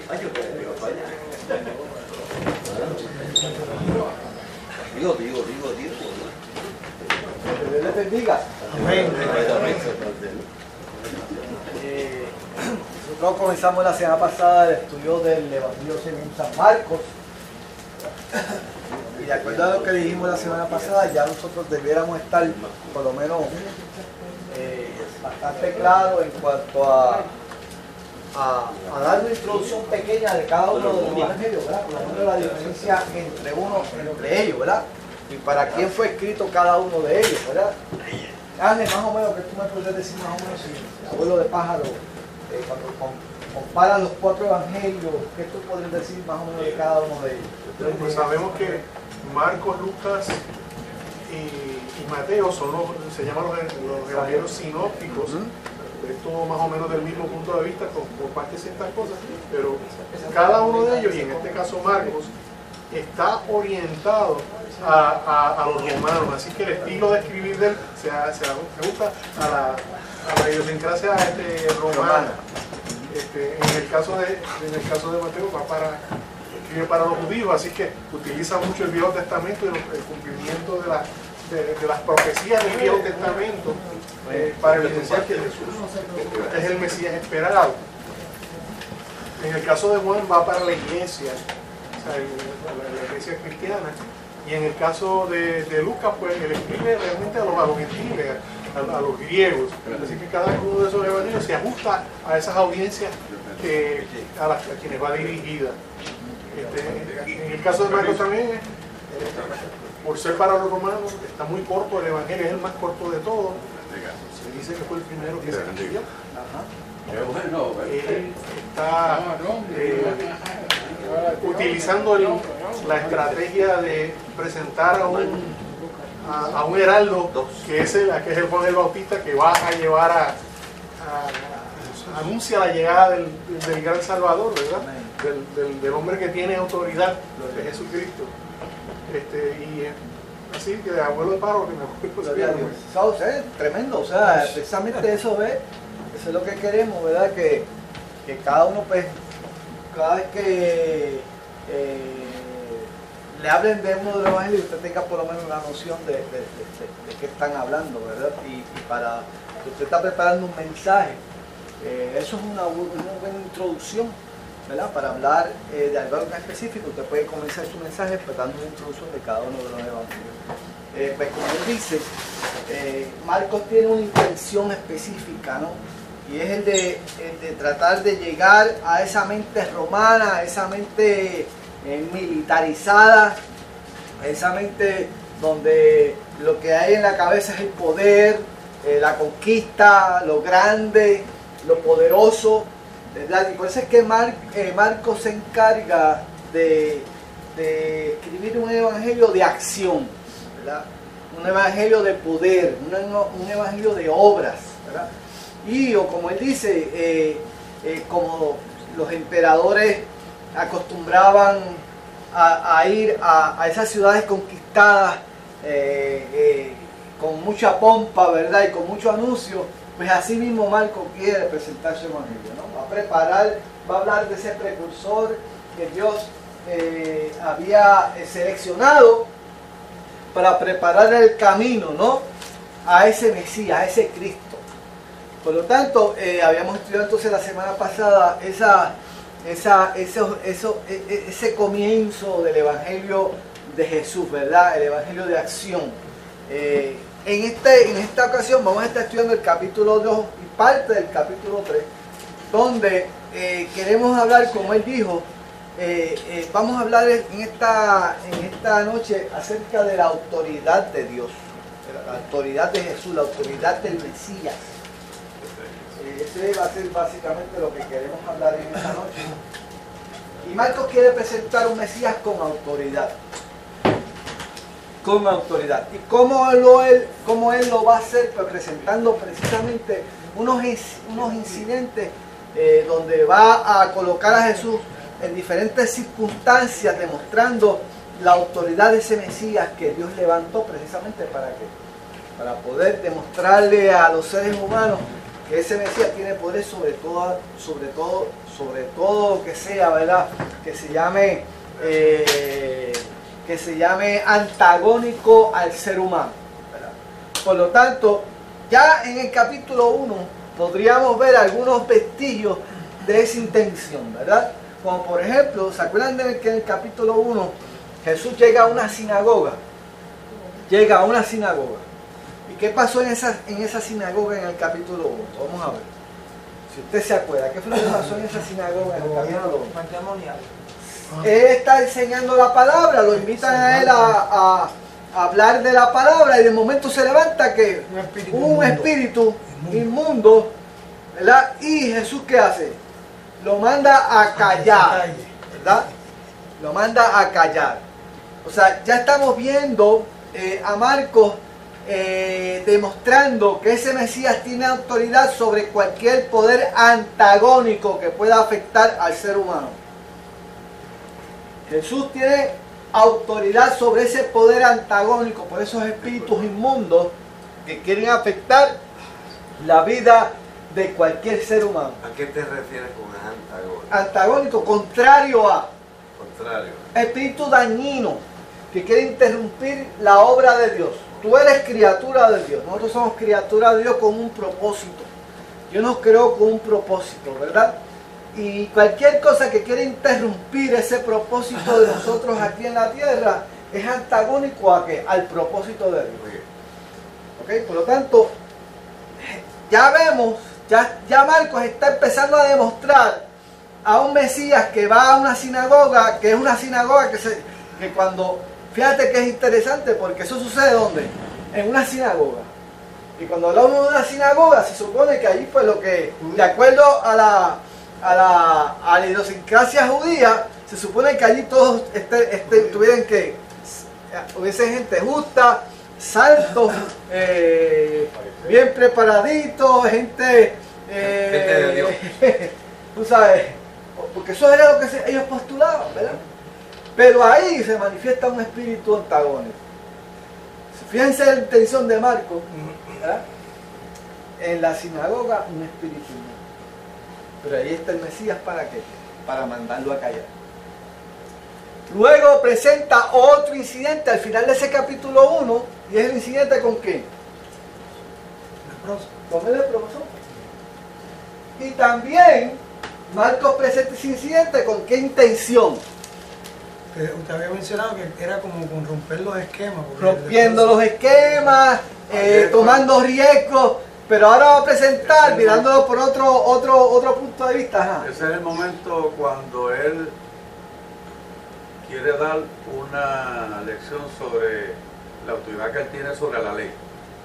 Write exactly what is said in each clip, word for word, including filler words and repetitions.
Ay, yo creo, vaya. Digo, digo, digo, digo. Que Dios les bendiga. Amén. Eh, nosotros comenzamos la semana pasada el estudio del Evangelio según San Marcos. Y de acuerdo a lo que dijimos la semana pasada, ya nosotros debiéramos estar por lo menos eh, bastante claros en cuanto a, a, a dar una introducción pequeña de cada uno de los evangelios, ¿verdad? Por lo menos la diferencia entre uno, entre ellos, ¿verdad? Y para quién fue escrito cada uno de ellos, ¿verdad? Ángel, más o menos, que tú me podrías decir más o menos, si abuelo de pájaro, eh, cuando con, comparan los cuatro evangelios, ¿qué tú podrías decir más o menos de cada uno de ellos? Pues sabemos que Marcos, Lucas y, y Mateo son los, se llaman los, los evangelios sinópticos. Esto más o menos del mismo punto de vista, con, por parte de ciertas cosas, pero cada uno de ellos, y en este caso Marcos, está orientado a, a, a los romanos, así que el estilo de escribir de él se, se ajusta a la, a la idiosincrasia este, romana. Este, en, el caso de, en el caso de Mateo va para, escribe para los judíos, así que utiliza mucho el Viejo Testamento y el cumplimiento de, la, de, de las profecías del Viejo Testamento eh, para evidenciar que Jesús es el Mesías esperado. En el caso de Juan va para la iglesia, o sea, la, la iglesia cristiana, y en el caso de, de Lucas, pues él escribe realmente a los, a los gentiles, a, a los griegos, así que cada uno de esos evangelios se ajusta a esas audiencias que, a, las, a quienes va dirigida. Este, en el caso de Marcos también, eh, por ser para los romanos, está muy corto el evangelio, es el más corto de todos. Se dice que fue el primero que se escribió. Él está eh, utilizando el, la estrategia de presentar a un, a, a un heraldo, que es, el, que es el Juan el Bautista, que va a llevar a, a anuncia la llegada del, del gran Salvador, ¿verdad? Del, del, del hombre que tiene autoridad, de Jesucristo. Este, y eh, así que de abuelo de paro que me acuerdo. O sea, tremendo, o sea, precisamente eso ve, eso es lo que queremos, ¿verdad? Que, que cada uno, pues, cada vez que eh, le hablen de uno de los evangelios, usted tenga por lo menos una noción de, de, de, de, de qué están hablando, ¿verdad? Y, y para que usted está preparando un mensaje, eh, eso es una, una buena introducción, ¿verdad? Para hablar eh, de algo en específico, usted puede comenzar su mensaje pues, dando una introducción de cada uno de los evangelios. Eh, pues como él dice, eh, Marcos tiene una intención específica, ¿no? Y es el de, el de tratar de llegar a esa mente romana, a esa mente eh, militarizada, a esa mente donde lo que hay en la cabeza es el poder, eh, la conquista, lo grande, lo poderoso, ¿verdad? Y por eso es que Mar, eh, Marcos se encarga de, de escribir un evangelio de acción, ¿verdad? Un evangelio de poder, un, un evangelio de obras, ¿verdad? Y o como él dice, eh, eh, como los emperadores acostumbraban a, a ir a, a esas ciudades conquistadas eh, eh, con mucha pompa, ¿verdad? Y con mucho anuncio, pues así mismo Marcos quiere presentar su evangelio, ¿no? Va a preparar, va a hablar de ese precursor que Dios eh, había seleccionado para preparar el camino, ¿no? A ese Mesías, a ese Cristo. Por lo tanto, eh, habíamos estudiado entonces la semana pasada esa, esa, eso, eso, ese comienzo del Evangelio de Jesús, ¿verdad? El Evangelio de acción. Eh, en, este, en esta ocasión vamos a estar estudiando el capítulo dos y parte del capítulo tres, donde eh, queremos hablar, como él dijo, eh, eh, vamos a hablar en esta, en esta noche acerca de la autoridad de Dios, la autoridad de Jesús, la autoridad del Mesías. Ese va a ser básicamente lo que queremos hablar en esta noche. Y Marcos quiere presentar un Mesías con autoridad. Con autoridad. ¿Y cómo, lo él, cómo él lo va a hacer? Pues presentando precisamente unos, unos incidentes eh, donde va a colocar a Jesús en diferentes circunstancias, demostrando la autoridad de ese Mesías que Dios levantó precisamente para que, para poder demostrarle a los seres humanos que ese Mesías tiene poder sobre todo, sobre todo, sobre todo lo que sea, ¿verdad? Que se llame, eh, que se llame antagónico al ser humano, ¿verdad? Por lo tanto, ya en el capítulo uno podríamos ver algunos vestigios de esa intención, ¿verdad? Como por ejemplo, ¿se acuerdan de que en el capítulo uno Jesús llega a una sinagoga? Llega a una sinagoga. ¿Y qué pasó en esa, en esa sinagoga en el capítulo uno? Vamos a ver. Si usted se acuerda, ¿qué fue lo que pasó en esa sinagoga en el capítulo uno? Él está enseñando la palabra, lo invitan a él a, a, a hablar de la palabra y de momento se levanta que Un espíritu un inmundo. espíritu inmundo, ¿verdad? Y Jesús, ¿qué hace? Lo manda a callar, ¿verdad? Lo manda a callar. O sea, ya estamos viendo eh, a Marcos eh, demostrando que ese Mesías tiene autoridad sobre cualquier poder antagónico que pueda afectar al ser humano. Jesús tiene autoridad sobre ese poder antagónico, por esos espíritus inmundos que quieren afectar la vida de cualquier ser humano. ¿A qué te refieres con antagónico? Antagónico, contrario a, Contrario. espíritu dañino que quiere interrumpir la obra de Dios. Tú eres criatura de Dios, nosotros somos criatura de Dios con un propósito. Dios nos creó con un propósito, ¿verdad? Y cualquier cosa que quiera interrumpir ese propósito de nosotros aquí en la tierra es antagónico a qué? Al propósito de Dios. ¿Ok? Por lo tanto, ya vemos, ya, ya Marcos está empezando a demostrar a un Mesías que va a una sinagoga, que es una sinagoga que, se, que cuando, fíjate que es interesante porque eso sucede ¿dónde? En una sinagoga. Y cuando hablamos de una sinagoga se supone que allí pues lo que, de acuerdo a la, a la, a la idiosincrasia judía, se supone que allí todos este, este, tuvieran que, hubiese gente justa, santos, eh, bien preparaditos, gente, eh, Gente de Dios. tú sabes, porque eso era lo que se, ellos postulaban, ¿verdad? Pero ahí se manifiesta un espíritu antagónico. Fíjense la intención de Marcos, ¿verdad? En la sinagoga un espíritu inmundo. Pero ahí está el Mesías, ¿para qué? Para mandarlo a callar. Luego presenta otro incidente al final de ese capítulo uno, y es el incidente con quién? Con el leproso. Y también Marcos presenta ese incidente con qué intención. Usted usted había mencionado que era como con romper los esquemas. porque Rompiendo el- los esquemas, eh, tomando riesgos, pero ahora va a presentar, mirándolo por otro, otro, otro punto de vista. Ajá. Ese es el momento cuando él quiere dar una lección sobre la autoridad que él tiene sobre la ley.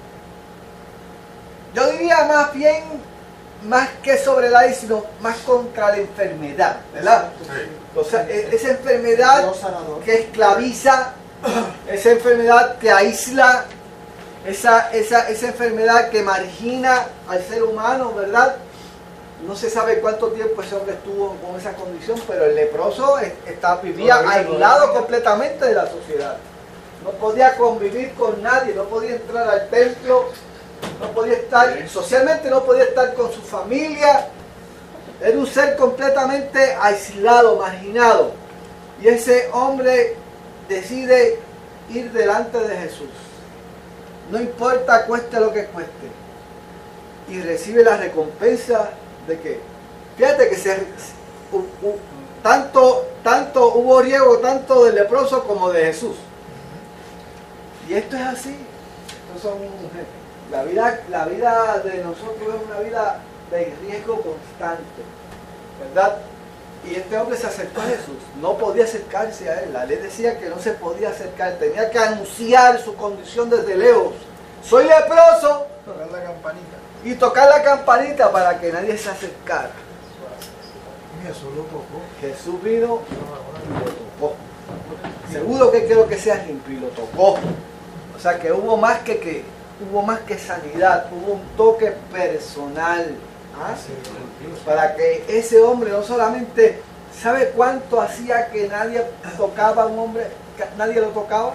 Yo diría más bien, más que sobre la ley, sino más contra la enfermedad, ¿verdad? Sí. O sea, e- esa enfermedad que esclaviza, esa enfermedad que aísla, esa, esa, esa enfermedad que margina al ser humano, ¿verdad? No se sabe cuánto tiempo ese hombre estuvo con esa condición, pero el leproso es- está, vivía aislado completamente de la sociedad. No podía convivir con nadie, no podía entrar al templo, no podía estar, socialmente no podía estar con su familia. Era un ser completamente aislado, marginado. Y ese hombre decide ir delante de Jesús. No importa cueste lo que cueste. Y recibe la recompensa de que, fíjate que se, u- u- tanto, tanto hubo riesgo tanto del leproso como de Jesús. Y esto es así. Estos son, la vida, la vida de nosotros es una vida de riesgo constante, ¿verdad? Y este hombre se acercó a Jesús, no podía acercarse a él, la ley decía que no se podía acercar, tenía que anunciar su condición desde lejos. Soy leproso, Tocar la campanita. y tocar la campanita para que nadie se acercara. Y Jesús lo tocó. Jesús vino y lo tocó. Seguro que quiero que seas limpio y lo tocó. O sea que hubo más que, que hubo más que sanidad, hubo un toque personal. ¿Ah? Para que ese hombre no solamente, ¿sabe cuánto hacía que nadie tocaba a un hombre, que nadie lo tocaba?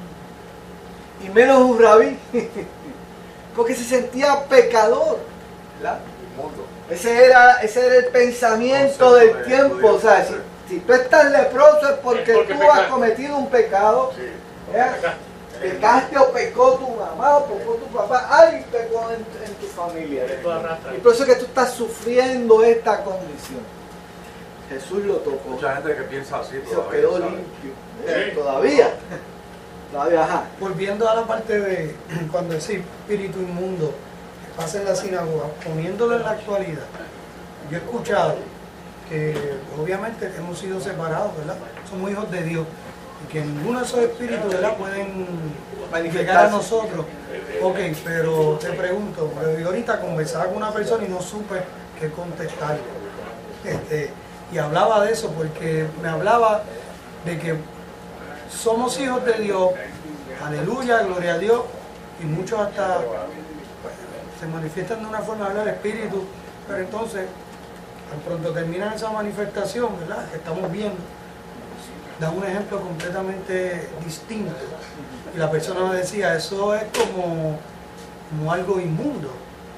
Y menos un rabí, porque se sentía pecador. ¿verdad? Inmundo. Ese era, ese era el pensamiento Concepto del de tiempo. judío. O sea, si, si tú estás leproso es porque, Es porque tú pecaste. has cometido un pecado. Sí. ¿ya? Pecaste o pecó tu mamá o pecó tu papá. Alguien pecó en, en tu familia. Tú arrastras. Y por eso es que tú estás sufriendo esta condición. Jesús lo tocó. Mucha gente que piensa así Y se todavía. quedó ¿sabes? limpio. Sí. Todavía. Todavía, ajá. Volviendo a la parte de cuando ese espíritu inmundo pasa en la sinagoga, poniéndolo en la actualidad, yo he escuchado que obviamente hemos sido separados, ¿verdad? Somos hijos de Dios y que ninguno de esos espíritus, ¿verdad?, pueden llegar a nosotros. Ok, pero te pregunto, porque yo ahorita conversaba con una persona y no supe qué contestarle. Este, y hablaba de eso porque me hablaba de que somos hijos de Dios, aleluya, gloria a Dios, y muchos hasta pues, se manifiestan de una forma de hablar espíritu, pero entonces, tan pronto terminan esa manifestación, ¿verdad?, que estamos viendo, da un ejemplo completamente distinto. Y la persona me decía, eso es como, como algo inmundo.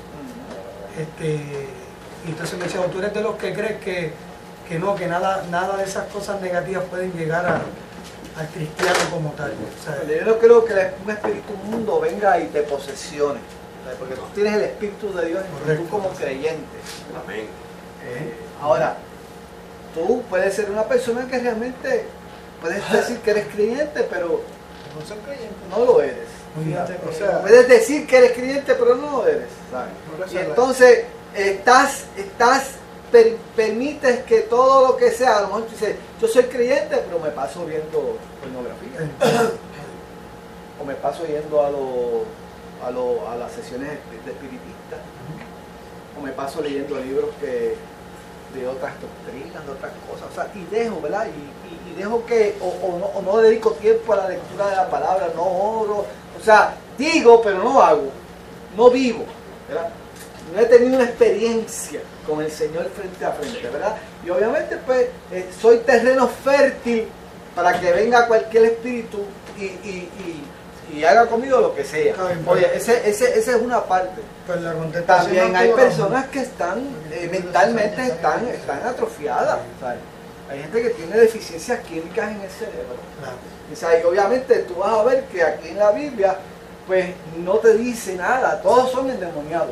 Este, y entonces me decía, tú eres de los que crees que, que no, que nada, nada de esas cosas negativas pueden llegar a, al cristiano como tal. O sea, Yo no creo que un espíritu inmundo venga y te posesione. Porque tú tienes el espíritu de Dios en Correcto. tú como creyente. Amén. Eh, ahora, tú puedes ser una persona que realmente puedes decir que eres creyente, pero no soy creyente. no lo eres. Fíjate que- O sea, puedes decir que eres creyente, pero no lo eres. ¿sabes? Y entonces estás, estás per- permites que todo lo que sea, a lo mejor tú dices, yo soy creyente, pero me paso viendo pornografía. O me paso yendo a, lo, a, lo, a las sesiones de espiritistas. O me paso leyendo libros que de otras doctrinas, de otras cosas. O sea, y dejo, ¿verdad? Y, y, y dejo que, o, o, no, o no dedico tiempo a la lectura de la palabra, no oro. O sea, digo, pero no hago. No vivo, ¿verdad? No he tenido una experiencia con el Señor frente a frente, ¿verdad? Y obviamente, pues, eh, soy terreno fértil para que venga cualquier espíritu y, y, y, y haga conmigo lo que sea. Está bien, pues. Oye, ese, ese, esa es una parte. Pues la contestación También no hay tuvo la- personas que están, eh, mentalmente están, están atrofiadas. ¿sabes? Hay gente que tiene deficiencias químicas en el cerebro. Claro. O sea, y obviamente tú vas a ver que aquí en la Biblia, pues no te dice nada, todos son endemoniados.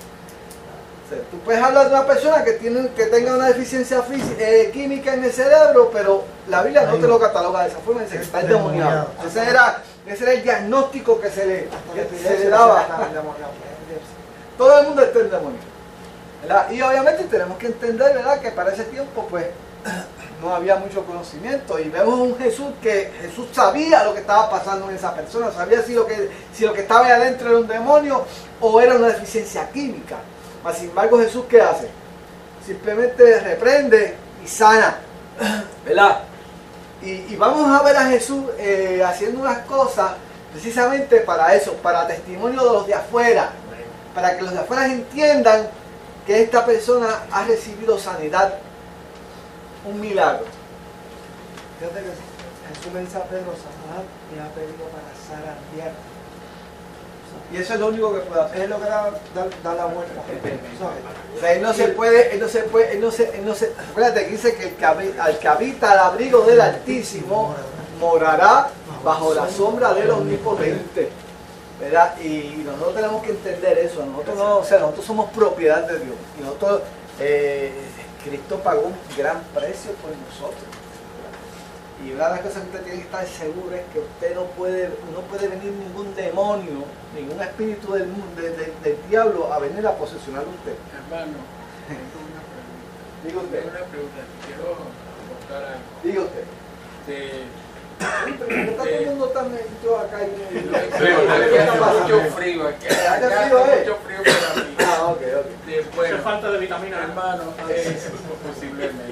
O sea, tú puedes hablar de una persona que, tiene, que tenga una deficiencia física, eh, química en el cerebro, pero la Biblia no te lo cataloga de esa forma, dice que está endemoniado. Ese era, ese era el diagnóstico que se le, que se le daba. Todo el mundo está endemoniado. ¿verdad? Y obviamente tenemos que entender, ¿verdad?, que para ese tiempo, pues, no había mucho conocimiento y vemos un Jesús que Jesús sabía lo que estaba pasando en esa persona, sabía si lo que, si lo que estaba ahí adentro era un demonio o era una deficiencia química. Mas sin embargo, Jesús, ¿qué hace? Simplemente reprende y sana, ¿verdad? Y, y vamos a ver a Jesús eh, haciendo unas cosas precisamente para eso, para testimonio de los de afuera, para que los de afuera entiendan que esta persona ha recibido sanidad, un milagro. Fíjate que Jesús le dice a Pedro, Satanás me ha pedido para zarandear. Y eso es lo único que puede hacer. Es lo que da, da, da la vuelta. ¿sabes? O sea, él no se puede, él no se puede, él no se, él no se, acuérdate que dice que el que, habi- al que habita al abrigo del Altísimo morará bajo la sombra del Omnipotente, ¿verdad? Y nosotros tenemos que entender eso. Nosotros no, o sea, nosotros somos propiedad de Dios y nosotros, eh, Cristo pagó un gran precio por nosotros. Y una de las cosas que usted tiene que estar seguro es que usted no puede, no puede venir ningún demonio, ningún espíritu del, mundo, de- de- del diablo a venir a posesionar a usted. Hermano, tengo una pregunta. Diga usted, Tengo una pregunta. Quiero aportar algo. diga usted. De- Está todo el mundo tan metido acá y Frío, ¿Qué hace está pasando? mucho frío aquí. ¿Hace Acá frío, hace eh? mucho frío para mí. Ah, ok, ok. De, Hace bueno, falta de vitamina. hermano, eh, posiblemente.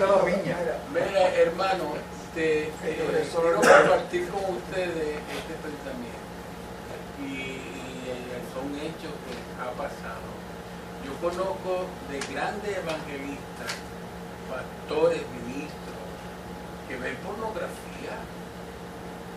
Mira, hermano, te, eh, quiero compartir con ustedes este pensamiento. Y, y son hechos que ha pasado. Yo conozco de grandes evangelistas, pastores, ministros, que ven pornografía.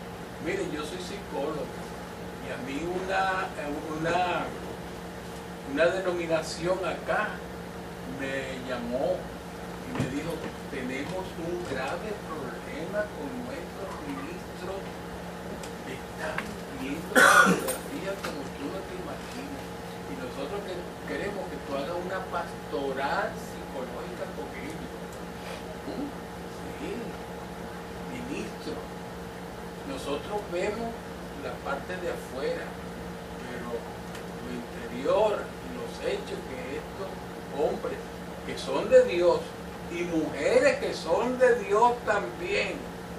Miren, yo soy psicólogo y a mí una, una, una denominación acá me llamó y me dijo, tenemos un grave problema con nuestros ministros, están viendo pornografía como tú no te imaginas, y nosotros que queremos que tú hagas una pastoral psicológica con ellos. ¿Mm? Sí, ministro, nosotros vemos la parte de afuera, pero lo interior y los hechos que estos hombres que son de Dios y mujeres que son de Dios también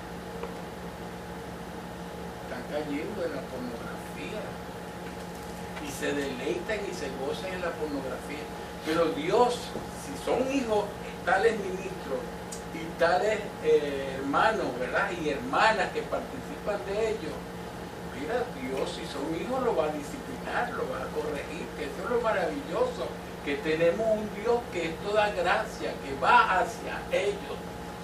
están cayendo en la pornografía y se deleitan y se gozan en la pornografía. Pero Dios, si son hijos, tales ministros y tales eh, hermanos, ¿verdad? Y hermanas que participan de ellos, mira, Dios, si son hijos, lo va a disciplinar, lo va a corregir, que eso es lo maravilloso, que tenemos un Dios que es toda gracia, que va hacia ellos.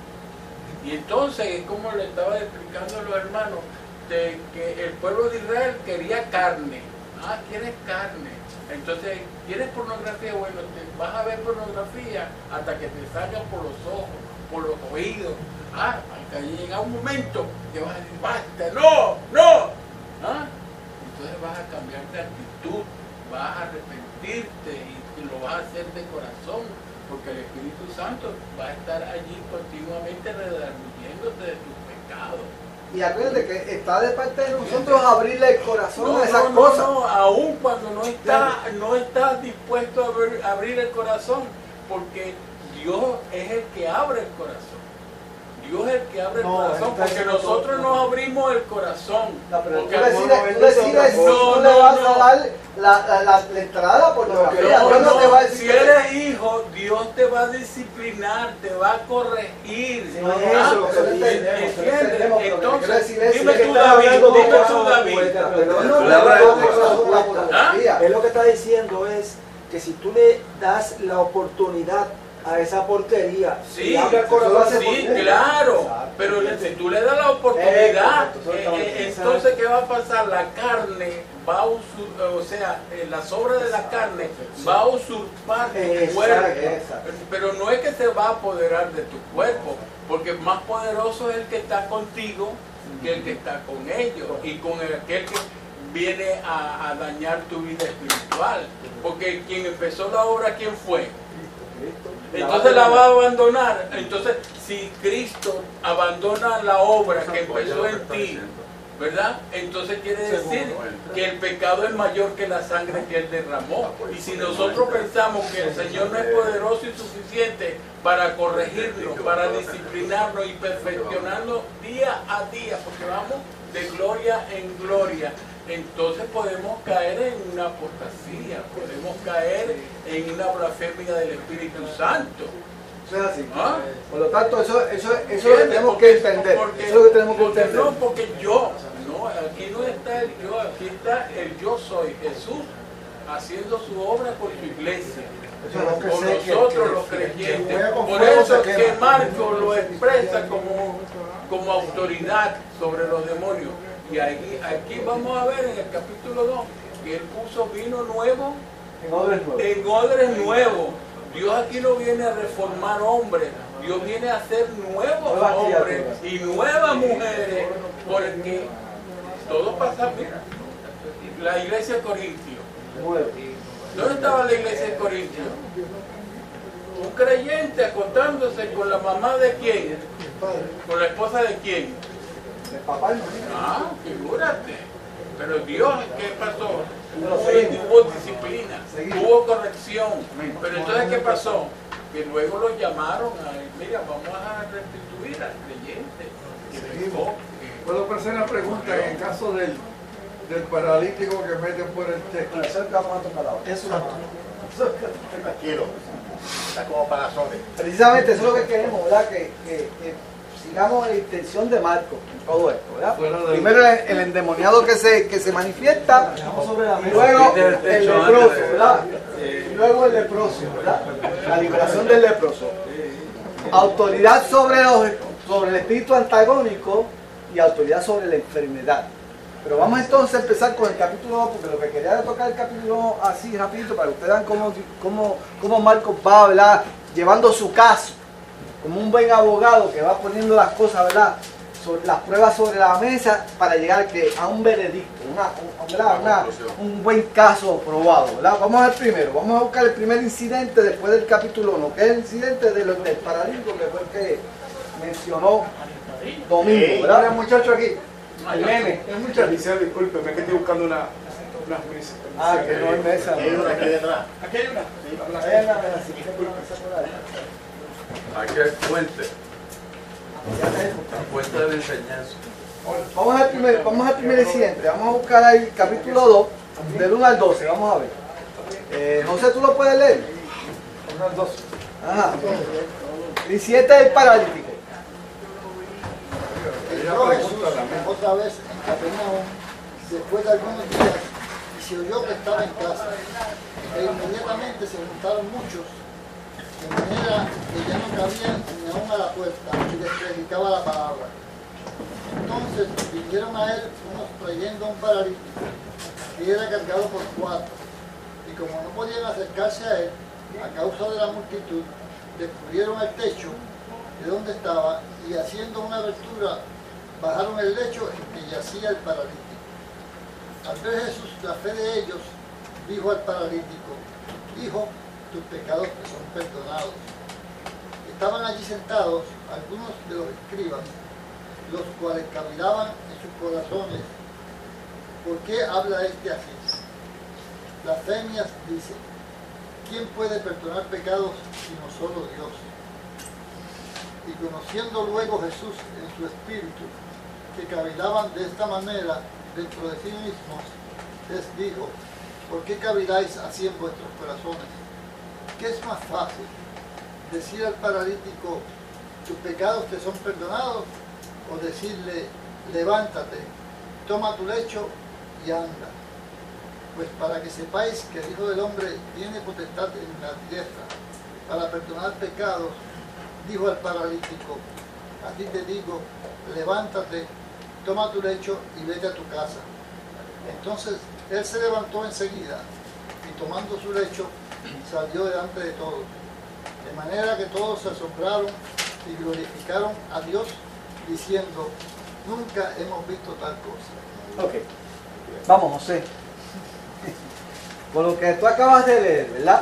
Y entonces, es como le estaba explicando a los hermanos, de que el pueblo de Israel quería carne. Ah, ¿quieres carne? Entonces, ¿quieres pornografía? Bueno, te vas a ver pornografía hasta que te salga por los ojos, por los oídos. Ah, hasta llega un momento que vas a decir, basta, no, no. ¿Ah? Entonces vas a cambiar de actitud, vas a arrepentirte y, y lo vas a hacer de corazón, porque el Espíritu Santo va a estar allí continuamente redarguyéndote de tus pecados. Y acuérdate que está de parte de nosotros abrirle el corazón No, a esas no, no, cosas. no, aún cuando no está, no estás dispuesto a abrir, abrir el corazón, porque Dios es el que abre el corazón. Dios es el que abre el No, corazón, está porque diciendo nosotros todo. no abrimos el corazón. No, pero Porque tú algunos decides, tú veces decides si otra cosa. tú No, le vas no, a no. dar la, la, la, la entrada por la No, Dios no te va a decir si que- eres hijo, Dios te va a disciplinar, te va a corregir. Sí, no es Ah, eso lo que ¿entiendes? entendemos, lo que entendemos, pero lo que quiero Entonces, decir es dime que tú, está David, hablando de dime tú, corazón David. puerta, pero no Tú le le hablas hablas de de corazón corazón la puerta. pornografía. Él lo que está diciendo es que si tú le das la oportunidad a esa porquería, Sí, y abre el eso lo corazón, hace sí, por ti. claro, Exacto. pero le- si tú le das la oportunidad, Eh, correcto, eso eh, estamos eh, pensando. entonces ¿qué va a pasar? La carne va a usurpar, o sea, eh, la sobra de la carne va a usurpar tu Exacto, cuerpo, exacto. pero no es que se va a apoderar de tu cuerpo, porque más poderoso es el que está contigo que el que está con ellos y con el, aquel que viene a, a dañar tu vida espiritual, porque quien empezó la obra, ¿quién fue? Entonces la va a abandonar. Entonces, si Cristo abandona la obra que empezó en ti, ¿verdad? Entonces quiere decir que el pecado es mayor que la sangre que Él derramó. Y si nosotros pensamos que el Señor no es poderoso y suficiente para corregirnos, para disciplinarnos y perfeccionarnos día a día, porque vamos de gloria en gloria, entonces podemos caer en una apostasía, podemos caer en una blasfemia del Espíritu Santo. Eso es así. ¿Ah? Por lo tanto, eso, eso, eso es lo que tenemos que entender. Porque- Eso es lo que tenemos que porque entender. No, porque yo, no, aquí no está el yo, aquí está el yo soy, Jesús, haciendo su obra por su iglesia. Eso es lo que Por sé, que- nosotros que- los que- que creyentes. juega con Por fuego eso se que quema. Marco lo expresa como, como autoridad sobre los demonios. Y aquí, aquí vamos a ver en el capítulo dos que él puso vino nuevo En odres nuevos. en odres nuevos. Dios aquí no viene a reformar hombres, Dios viene a hacer nuevos Nuevas hombres criaturas. y nuevas mujeres, porque todo pasa, mira, la iglesia de Corintio. Nuevos. ¿Dónde estaba la iglesia de Corintio? Un creyente acostándose con la mamá de quién, con la esposa de quién. El papá no. Ah, figúrate. Pero Dios, ¿qué pasó? Pero Hubo, seguimos. hubo disciplina, Seguimos. hubo corrección. Pero entonces, ¿qué pasó? Que luego lo llamaron a, mira, vamos a restituir al creyente. Que pecó, que- Puedo hacer una pregunta en el caso del, del paralítico que meten por el techo. Eso es el que vamos a tocar ahora. Eso Tranquilo, está como para soles. Precisamente eso es lo que queremos, ¿verdad? Que, que, que sigamos la intención de Marco en todo esto, ¿verdad? Fuera del- Primero el, el endemoniado que se, que se manifiesta, Dejamos sobre la y mesa. luego Del el techo leproso, antes de- ¿verdad? Y luego el leproso, ¿verdad? La liberación del leproso. Autoridad sobre, los, sobre el espíritu antagónico y autoridad sobre la enfermedad. Pero vamos entonces a empezar con el capítulo dos, porque lo que quería era tocar el capítulo dos así rapidito para que ustedes vean cómo, cómo, cómo Marcos va, ¿verdad? Llevando su caso, como un buen abogado que va poniendo las cosas, ¿verdad? Sobre, las pruebas sobre la mesa para llegar que, a un veredicto, una, un, ¿verdad? Una, un buen caso probado, ¿verdad? Vamos al primero, vamos a buscar el primer incidente después del capítulo uno, que es el incidente de los del paralítico, que fue el que mencionó Domingo, ¿verdad? el muchacho aquí. El nene. Es mucha risa, discúlpeme, que estoy buscando una, unas mesas. Ah, que no es mesa. Hay una aquí detrás. Aquí hay una. Ahí hay una mesa, sí, que por ahí. Aquí hay fuente, fuente de la enseñanza. Vamos al primer, vamos al primer incidente, vamos a buscar ahí el capítulo dos, del uno al doce, vamos a ver. Eh, José, ¿tú lo puedes leer? uno al doce. Ajá. El incidente del paralítico. Entró Jesús otra vez en Capernaum después de algunos días y se oyó que estaba en casa. E inmediatamente se juntaron muchos, de manera que ya no cabían ni aún a la puerta y les predicaba la palabra. Entonces vinieron a él unos trayendo un paralítico que era cargado por cuatro, y como no podían acercarse a él a causa de la multitud, descubrieron el techo de donde estaba y haciendo una abertura bajaron el lecho en que yacía el paralítico. Al ver Jesús la fe de ellos, dijo al paralítico: Hijo, tus pecados te son perdonados. Estaban allí sentados algunos de los escribas, los cuales cavilaban en sus corazones: ¿por qué habla este así? Blasfemias dice: ¿quién puede perdonar pecados sino solo Dios? Y conociendo luego Jesús en su espíritu que cavilaban de esta manera dentro de sí mismos, les dijo: ¿por qué caviláis así en vuestros corazones? ¿Qué es más fácil? ¿Decir al paralítico: tus pecados te son perdonados? ¿O decirle: levántate, toma tu lecho y anda? Pues para que sepáis que el Hijo del Hombre tiene potestad en la tierra para perdonar pecados, dijo al paralítico: a ti te digo, levántate, toma tu lecho y vete a tu casa. Entonces él se levantó enseguida y tomando su lecho salió delante de todos, de manera que todos se asombraron y glorificaron a Dios diciendo: nunca hemos visto tal cosa. Ok, vamos José. Por lo que tú acabas de leer, ¿verdad?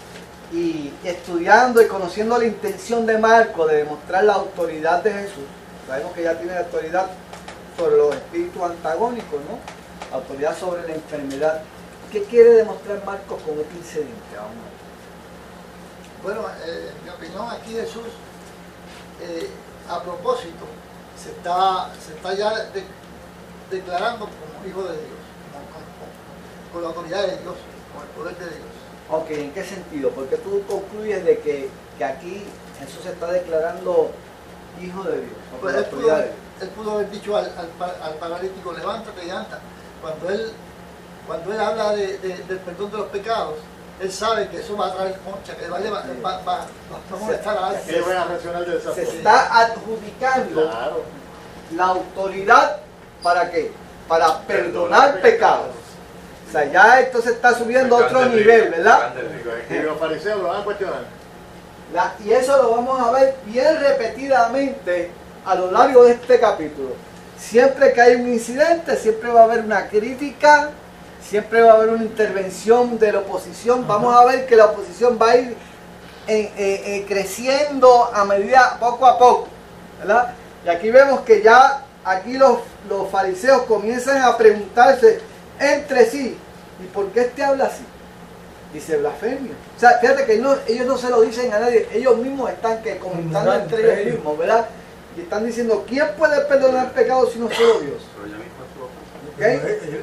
Y estudiando y conociendo la intención de Marco de demostrar la autoridad de Jesús, sabemos que ya tiene la autoridad sobre los espíritus antagónicos, ¿no? Autoridad sobre la enfermedad. ¿Qué quiere demostrar Marcos con este incidente? Vamos a ver. Bueno, eh, en mi opinión aquí Jesús, eh, a propósito, se está, se está ya de, declarando como Hijo de Dios, como, como, con la autoridad de Dios, con el poder de Dios. Ok, ¿en qué sentido? Porque tú concluyes de que, que aquí Jesús se está declarando Hijo de Dios. ¿No? Pues él, pudo, él pudo haber dicho al, al, al paralítico: levántate y anda. Cuando él, cuando él habla de, de, del perdón de los pecados, él sabe que eso va a traer concha, que va a, va, va, va, va a molestar a alguien. ¿Qué van a reaccionar de esa Se forma? está adjudicando Claro. la autoridad ¿para qué? Para perdonar pecados. O sea, ya esto se está subiendo a otro nivel, ¿verdad? Y los fariseos lo van a cuestionar. La- y eso lo vamos a ver bien repetidamente a lo largo de este capítulo. Siempre que hay un incidente, siempre va a haber una crítica, siempre va a haber una intervención de la oposición. Vamos a ver que la oposición va a ir eh, eh, eh, creciendo a medida, poco a poco, ¿verdad? Y aquí vemos que ya aquí los, los fariseos comienzan a preguntarse entre sí: ¿y por qué este habla así? Dice blasfemia. O sea, fíjate que no, ellos no se lo dicen a nadie, ellos mismos están que comentando entre ellos mismos, ¿verdad? Y están diciendo: ¿quién puede perdonar pecados si no solo Dios? ¿Okay?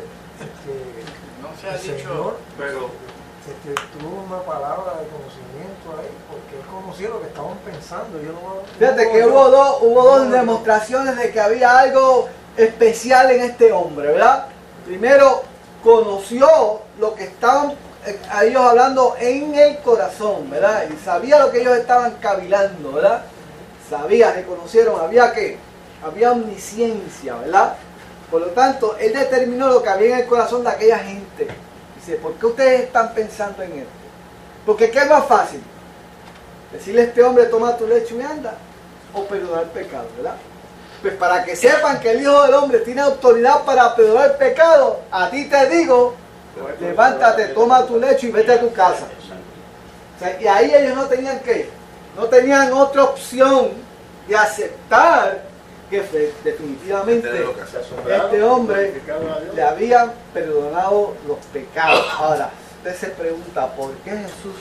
No se ha El dicho, Señor, Pero este, tuvo una palabra de conocimiento ahí, porque él conocía lo que estaban pensando. Yo no, Fíjate no- que yo- hubo dos, hubo dos demostraciones de que había algo especial en este hombre, ¿verdad? Primero, conoció lo que estaban eh, a ellos hablando en el corazón, ¿verdad? Y sabía lo que ellos estaban cavilando, ¿verdad? Sabía, reconocieron, había que, había omnisciencia, ¿verdad? Por lo tanto, él determinó lo que había en el corazón de aquella gente. Dice, ¿por qué ustedes están pensando en esto? Porque ¿qué es más fácil? Decirle a este hombre, toma tu lecho y anda, o perdonar el pecado, ¿verdad? Pues para que sepan que el Hijo del Hombre tiene autoridad para perdonar el pecado, a ti te digo, levántate, toma tu lecho y vete a tu casa. O sea, y ahí ellos no tenían que, no tenían otra opción de aceptar que fe- definitivamente este hombre le habían perdonado los pecados. Ahora, usted se pregunta, ¿por qué Jesús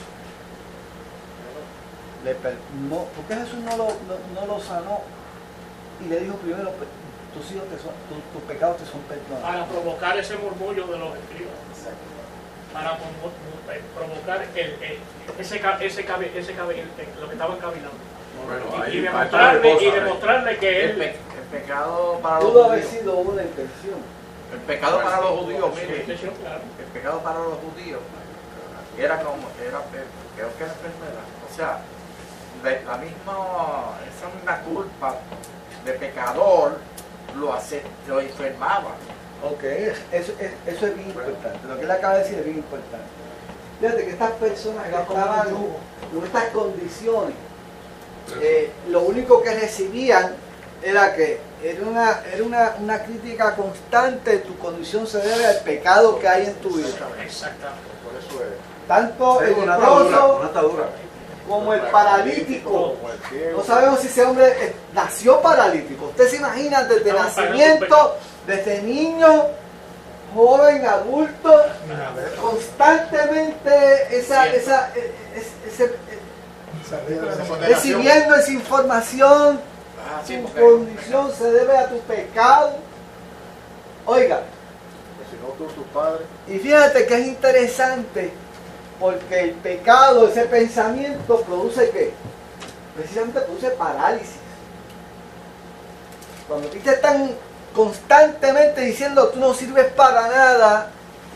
le per- no, ¿por qué Jesús no lo, no, no lo sanó y le dijo primero, tus hijos te son, tu- tus pecados te son perdonados? Para provocar ese murmullo de los escribas, para provo- eh, provocar el, el- ese, ca- ese, cabe- ese cabe- el- lo que estaban caminando. Bueno, Y, ahí y hay demostrarle, varias y cosas, ¿eh? demostrarle que El, él... pe- el pecado para los Pudo haber judíos. sido una intención. El pecado para los judíos, Sí, mire. intención, claro. El pecado para los judíos era como, era, creo que era enfermedad. O sea, la, la misma, esa misma culpa de pecador lo, hace, lo enfermaba. Ok, eso, eso- eso es bien importante. Lo que él acaba de decir es bien importante. Fíjate que estas personas que estaban con estas condiciones, eh, lo único que recibían era que era una, era una, una crítica constante, tu condición se debe al pecado que hay en tu vida. Exactamente. Por eso es. Tanto Sí, el una atadura, leproso una atadura. como el paralítico. Como el ciego. No sabemos si ese hombre eh, nació paralítico. Usted se imagina desde Estaban pagando nacimiento, desde niño, joven, adulto, constantemente esa, esa, eh, es- ese, eh, Esa condenación. recibiendo esa información, Ah, sí, tu porque- condición se debe a tu pecado. Oiga, Que si no tú, tus padres. y fíjate que es interesante, porque el pecado, ese pensamiento, produce ¿qué? Precisamente produce parálisis. Cuando a ti te están constantemente diciendo tú no sirves para nada,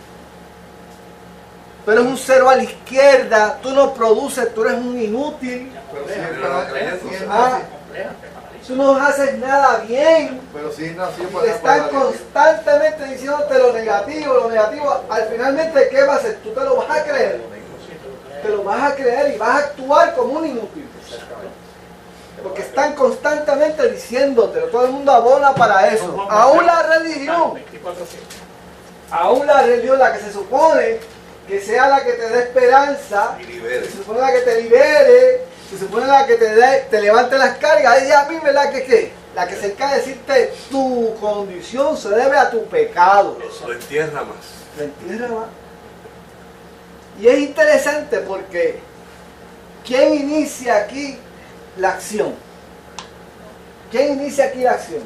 tú eres un cero a la izquierda, tú no produces, tú eres un inútil, Pero sí, pero la creencia. ah, Compleja, te paraliza. tú no haces nada bien. Pero sí nació Y para te están para- constantemente diciéndote lo negativo, lo negativo. Al finalmente, ¿qué va a hacer? Tú te lo vas a creer. Te lo vas a creer y vas a actuar como un inútil. Porque están constantemente diciéndotelo. Todo el mundo abona para eso. Aún la religión, veinticuatro siete. aún la religión, la que se supone que sea la que te dé esperanza, Y libere. se supone la que te libere, se supone la que te, dé, te levante las cargas, ella a mí, ¿verdad? Que qué? La que se encarga de decirte tu condición se debe a tu pecado. Lo, lo entierra más. La entierra más. Y es interesante porque ¿quién inicia aquí la acción? ¿Quién inicia aquí la acción?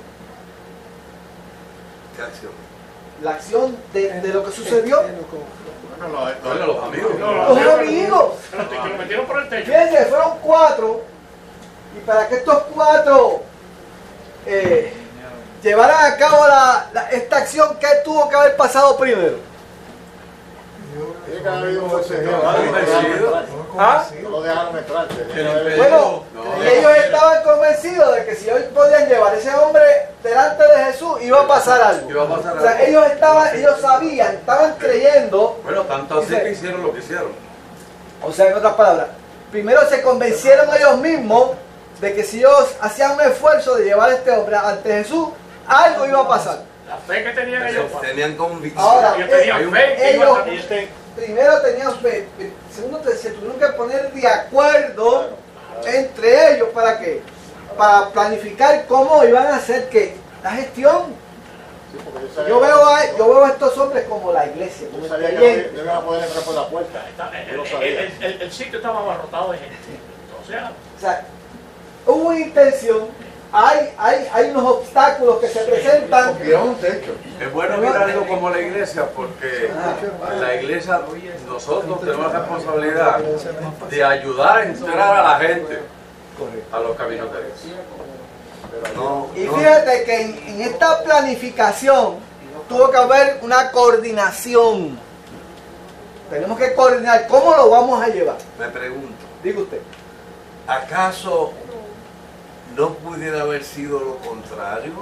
¿Qué acción? La acción de, de lo que sucedió. Bueno, los- Bueno, los amigos. No, Los amigos. Pero te- que lo metieron por el techo. Fíjense, fueron cuatro. Y para que estos cuatro eh, llevaran a cabo la, la- esta acción, ¿qué tuvo que haber pasado primero? Tiene que haber habido un forcejeo. No, No lo dejaron entrar. ¿Ah? No lo dejaron entrar. Tenía que El haber- Bueno, No, y ellos estaban convencidos de que si hoy podían llevar a ese hombre delante de Jesús, iba a pasar algo. Iba a pasar O sea, algo. ellos estaban, ellos sabían, estaban creyendo. Bueno, tanto así Dice- que hicieron lo que hicieron. O sea, en otras palabras, primero se convencieron ellos mismos de que si ellos hacían un esfuerzo de llevar a este hombre ante Jesús, algo iba a pasar. La fe que tenían ellos. Tenían convicción. Ahora, Ellos tenían ellos- fe que iban ellos a salir. primero tenían fe, segundo te- se tuvieron que poner de acuerdo entre ellos para qué, para planificar cómo iban a hacer que la gestión. Sí, porque yo sabía- Yo veo a, yo veo a estos hombres como la iglesia, como Yo el sabía que creyente. no iban a poder entrar por la puerta. Está- El, Yo lo el- sabía. el- el- el sitio estaba abarrotado de gente. O sea, O sea, hubo intención, hay, hay, hay unos obstáculos que se presentan. un techo. Es bueno mirarlo como la iglesia porque en la iglesia nosotros tenemos la responsabilidad de ayudar a entrar a la gente a los caminos de Dios. No, Y no. fíjate que en, en esta planificación tuvo que haber una coordinación. Tenemos que coordinar cómo lo vamos a llevar. Me pregunto, Diga usted. ¿acaso no pudiera haber sido lo contrario?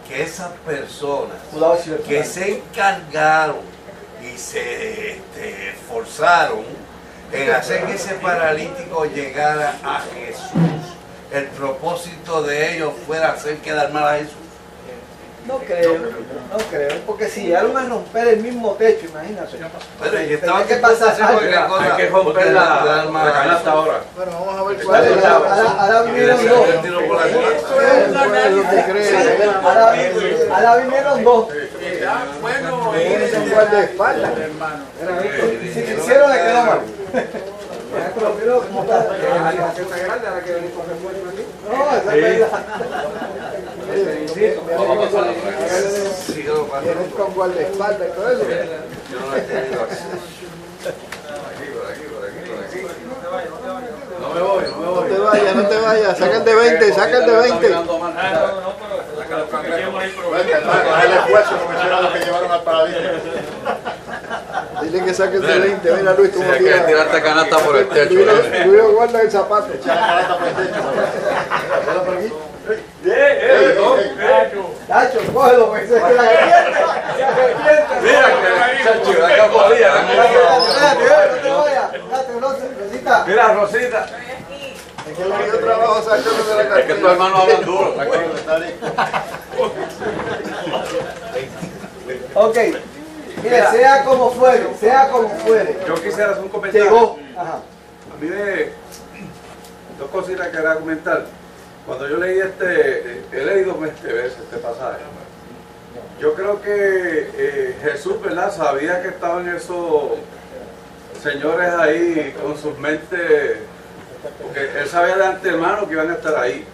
que esas personas Cuidado, si que le- se encargaron y se este, esforzaron en hacer que ese paralítico llegara a Jesús, el propósito de ellos fuera hacer quedar mal a Jesús. No creo, no creo, porque si llegaron a romper el mismo techo, imagínate. Pero y Tenía estaban que pasar haciendo cualquier algo. cosa, Hay que porque romper la, la alma- la canasta ahora. Bueno, vamos a ver Vale, cuál es ahora, la ahora- ahora Y vinieron le dos. salió el tiro por la culata. cuál es lo que cree. Ahora, ahora vinieron dos. Está bueno Es un ir, guardaespaldas. hermano. Si lo hicieron, le quedó mal. Pero, pero, ¿cómo está? No, esa es verdad. Sí, lo pasa. Vienen con guardaespaldas y todo eso. Yo no he tenido acceso. Por aquí, por aquí, por aquí, por aquí. No me voy, no me No voy. te vayas, no te vayas. Saca el de veinte, saca el de veinte. Ah, no, no, pero Saca los cangrejos. Vente, hermano, haz el esfuerzo como hicieron los que llevaron al paralítico. Dile que saque el de veinte. Mira, Luis, cómo Sí, hay que tira. tirarte canasta por el techo. Luis, ¿eh? Luis guarda el zapato. Echa la canasta por el techo. Ponla por aquí. eh, Nacho, cógelo, porque se la arrepiente. Se arrepiente. Mira que chacho, la capolilla. Espérate, espérate, no te vayas. Espérate, Rosita, Rosita. Mira, Rosita. Es que le dio trabajo sacándose la cartera. Es que tu hermano habla duro, tranquilo. Ok. Mire, sea como fuere, sea como fuere. Yo quisiera hacer un comentario. Llegó. Ajá. A mí me... Dos cositas que quería comentar. Cuando yo leí este... He leído este verso, este pasaje. Yo creo que eh, Jesús, ¿verdad? Sabía que estaban esos señores ahí con sus mentes... Porque él sabía de antemano que iban a estar ahí.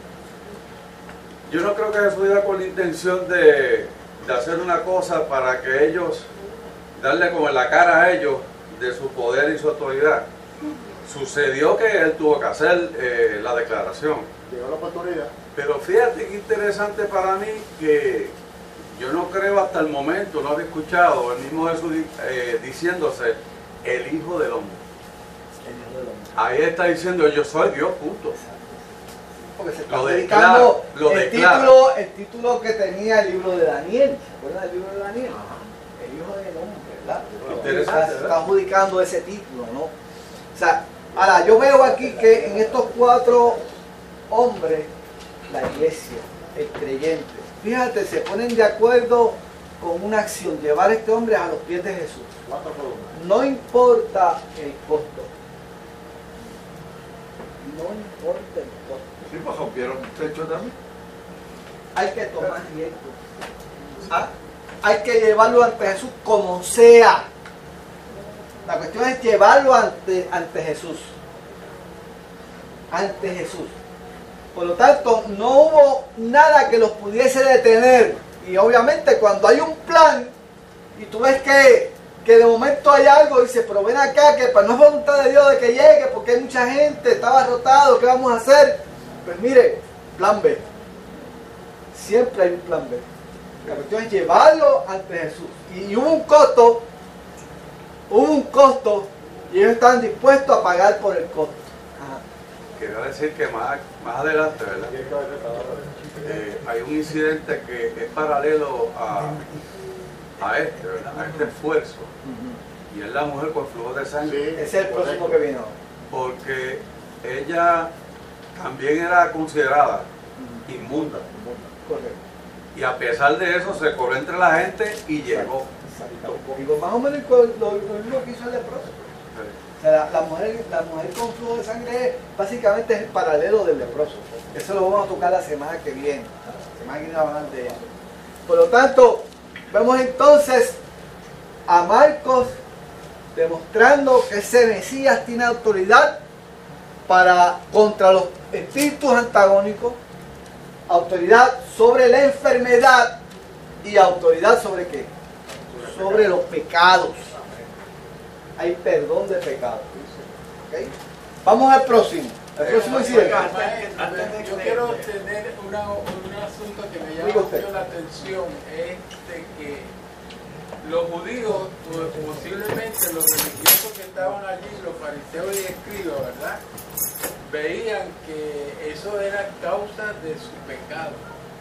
Yo no creo que Jesús iba con la intención de, de hacer una cosa para que ellos, darle como en la cara a ellos de su poder y su autoridad. Sucedió que él tuvo que hacer eh, la declaración. Llegó la oportunidad. Pero fíjate qué interesante para mí que yo no creo hasta el momento, no había escuchado el mismo Jesús eh, diciéndose el Hijo del Hombre. Ahí está diciendo yo soy Dios, punto. Porque se está Lo dedicando declara, lo el, declara. título, el título que tenía el libro de Daniel. ¿Se acuerdan del libro de Daniel? El Hijo del Hombre, ¿verdad? Interesante, Está, se ¿verdad? está adjudicando ese título, ¿no? O sea, ahora yo veo aquí que en estos cuatro hombres, la iglesia, el creyente, fíjate, se ponen de acuerdo con una acción, llevar a este hombre a los pies de Jesús. Cuatro por uno. No importa el costo. No importa el costo. Sí, pues rompieron un techo también. Hay que tomar riesgo. ¿Ah? Hay que llevarlo ante Jesús como sea. La cuestión es llevarlo ante, ante Jesús. Ante Jesús. Por lo tanto, no hubo nada que los pudiese detener. Y obviamente cuando hay un plan y tú ves que, que de momento hay algo y dices, pero ven acá, que pues no es voluntad de Dios de que llegue porque hay mucha gente, está abarrotado, ¿qué vamos a hacer? Pues mire, plan B. Siempre hay un plan B. La cuestión es llevarlo ante Jesús. Y hubo un costo, hubo un costo y ellos estaban dispuestos a pagar por el costo. Ajá. Quería decir que más, más adelante, ¿verdad? Eh, hay un incidente que es paralelo a, a este, ¿verdad? A este esfuerzo. Y es la mujer con flujo de sangre. Sí, Ese es el próximo que vino. Porque ella también era considerada inmunda. Correcto. Y a pesar de eso se coló entre la gente y llegó. Exacto. Digo, más o menos lo, lo, lo mismo que hizo el leproso. O sea, la, la, mujer, la mujer con flujo de sangre básicamente es el paralelo del leproso. Eso lo vamos a tocar la semana que viene. La semana que viene vamos a hablar de eso. Por lo tanto, vemos entonces a Marcos demostrando que ese Mesías tiene autoridad para contra los espíritus antagónicos, autoridad sobre la enfermedad y autoridad sobre qué? Sobre los pecados. Hay perdón de pecados. ¿Okay? Vamos al próximo. El próximo incidente. Maestro, yo quiero tener una, un asunto que me llama mucho la atención, es de que los judíos, pues, posiblemente los religiosos que estaban allí, los fariseos y escribas, ¿verdad?, veían que eso era causa de su pecado.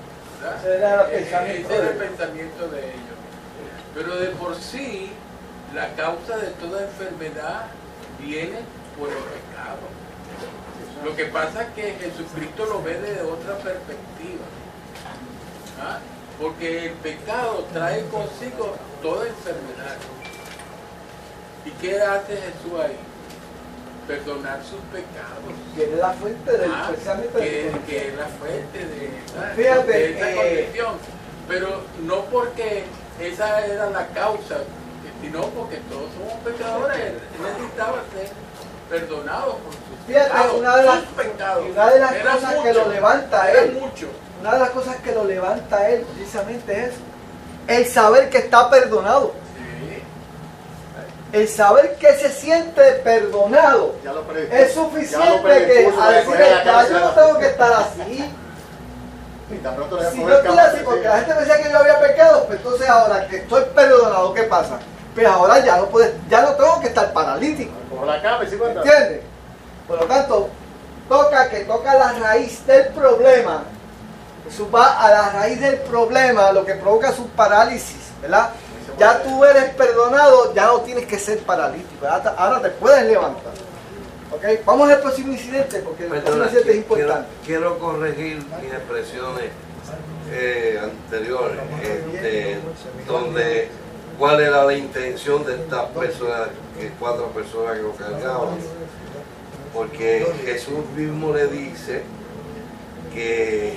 ¿verdad? Ese era el Eh, pensamiento ese era el de- pensamiento de ellos. Pero de por sí, la causa de toda enfermedad viene por el pecado. Lo que pasa es que Jesucristo lo ve desde otra perspectiva. ¿Ah? Porque el pecado trae consigo toda enfermedad. ¿Y qué hace Jesús ahí? Perdonar sus pecados. Que es la fuente del Ah, precisamente que, del- que es la fuente de, ¿sabes? Fíjate, de esa eh, condición. Pero no porque esa era la causa, sino porque todos somos pecadores. Él necesitaba ser perdonado por sus Fíjate, pecados. una de las, sus pecados. una de las Eran cosas que muchos, lo levanta a eran él, muchos. una de las cosas que lo levanta a él precisamente es el saber que está perdonado. Sí. El saber que se siente perdonado Ya lo predispuso. es Ya lo suficiente que predispuso a para decir, coger la "Ya, yo cárcel". no tengo que estar así. Y tan pronto le voy a Si coger yo el estoy campo, así porque la gente pensaba que yo había pecado, pues entonces ahora que estoy perdonado, ¿qué pasa? Pues ahora ya no puedes, ya no tengo que estar paralítico. Como la cama y si cuenta. ¿Entiendes? Por lo tanto, toca que toca la raíz del problema. Jesús va a la raíz del problema, lo que provoca su parálisis, ¿verdad? Ya tú eres perdonado, ya no tienes que ser paralítico. Ahora te, ahora te puedes levantar. ¿Ok? Vamos al próximo incidente, porque el próximo Perdona, incidente es quiero, importante. quiero corregir mis expresiones eh, anteriores, este, donde cuál era la intención de estas personas, que cuatro personas que lo cargaban, porque Jesús mismo le dice que,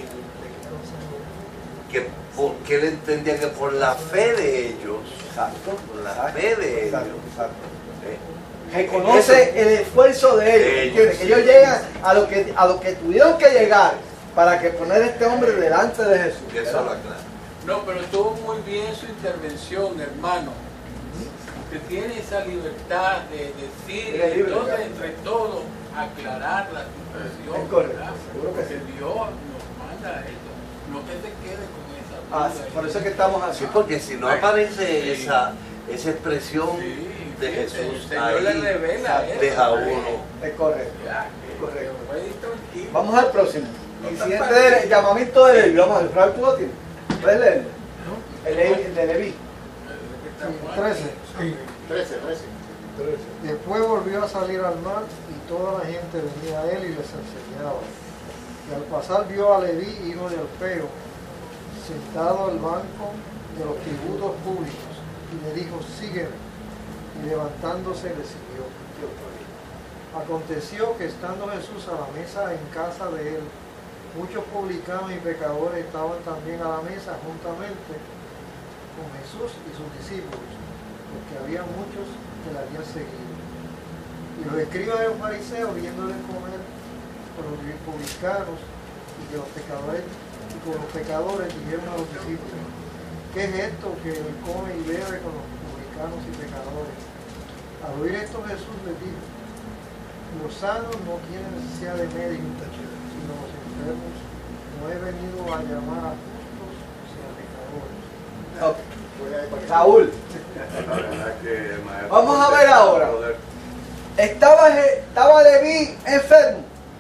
que porque él entendía que por la fe de ellos, Exacto. por la fe de ellos, Exacto, exacto. eh, Reconoce el esfuerzo de ellos, Ellos, ¿entiendes? Que sí. ellos llegan a lo que, a lo que tuvieron que llegar para que poner a este hombre delante de Jesús. que eso lo aclara. No, pero estuvo muy bien su intervención, hermano. Usted tiene esa libertad de decir, Eres libre, entonces ya. entre todos aclarar la situación. Es correcto, ¿verdad? seguro que Porque sí. Dios nos manda eso. No que te quede con esa Ah, duda. por eso es que estamos así. Sí, porque si no aparece Sí. esa, esa expresión Sí, de sí, Jesús el Señor le ahí, revela eso. deja a uno. Es correcto. Ya, Es correcto. puede ir tranquilo. Vamos al próximo. No está Incidente fácil. de llamamiento de Leví. Vamos a ver, Raúl, ¿tú lo tienes? ¿Puedes leerlo? El, el de Leví. trece. Sí. trece, trece. Después volvió a salir al mar y toda la gente venía a él y les enseñaba. Y al pasar vio a Leví, hijo de Alfeo, sentado al banco de los tributos públicos y le dijo, sígueme. Y levantándose le siguió. Aconteció que estando Jesús a la mesa en casa de él, muchos publicanos y pecadores estaban también a la mesa juntamente con Jesús y sus discípulos, porque había muchos que le habían seguido. Y los escribas de los fariseos, viéndoles comer con los publicanos y que los pecadores y con los pecadores, dijeron a los discípulos, ¿qué es esto que él come y bebe con los publicanos y pecadores? Al oír esto Jesús les dijo, los sanos no tienen necesidad de médicos, sino los enfermos. No he venido a llamar a justos, sino a pecadores. Ok. Saúl, La verdad que el maestro- Vamos a ver ahora. estaba, Je- estaba Leví enfermo.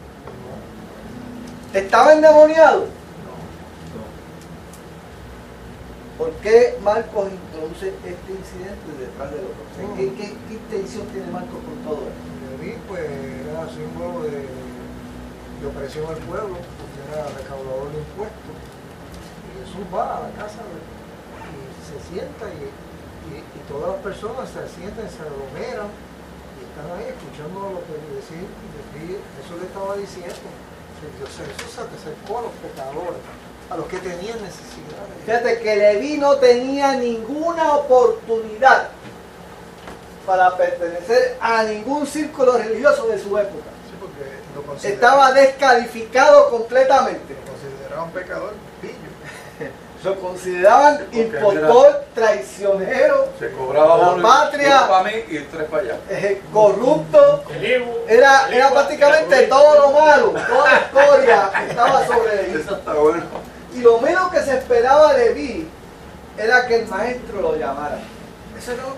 ¿Estaba endemoniado? ¿Por qué Marcos introduce este incidente detrás del otro? ¿Qué, qué, qué intención tiene Marcos con todo esto? Leví pues era símbolo de, de opresión al pueblo, porque era recaudador de impuestos. Y Jesús va a la casa de, y se sienta y, y, y todas las personas se sientan, se aglomeran y están ahí escuchando lo que decir, decir eso le estaba diciendo. Que Dios, Jesús se acercó a los pecadores, a los que tenían necesidades. Fíjate que Leví no tenía ninguna oportunidad para pertenecer a ningún círculo religioso de su época. Sí, porque lo consideraban- Estaba descalificado completamente. lo consideraban pecador, pillo. Lo consideraban Porque impostor, traicionero, Se cobraba La uno, patria- uno para mí y tres para allá. eh, corrupto. El Ibu, Era, el era Ibu, prácticamente el todo lo malo, toda la historia estaba sobre Leví. Eso está bueno. Y lo menos que se esperaba de Leví era que el maestro lo llamara. Eso no.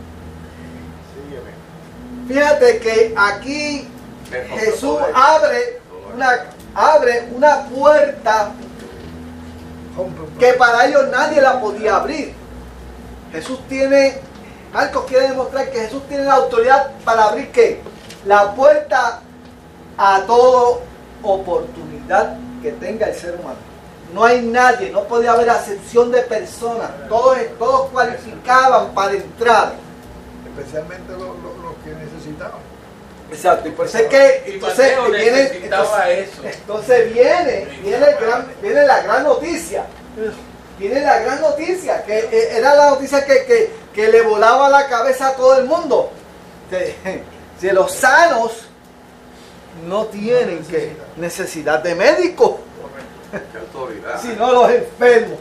Fíjate que aquí Jesús abre una, abre una puerta que para ellos nadie la podía abrir. Jesús tiene, Marcos quiere demostrar que Jesús tiene la autoridad para abrir ¿qué? La puerta a toda oportunidad que tenga el ser humano. No hay nadie, no podía haber acepción de personas, todos, todos cualificaban para entrar. Especialmente los, los, los que necesitaban. Exacto, y por eso es que Y entonces Mateo viene, necesitaba entonces, eso. entonces viene, viene, el gran, viene la gran noticia. Viene la gran noticia, que eh, era la noticia que, que, que le volaba la cabeza a todo el mundo. De, de los sanos no tienen que necesidad de médico, Qué autoridad. sino los enfermos.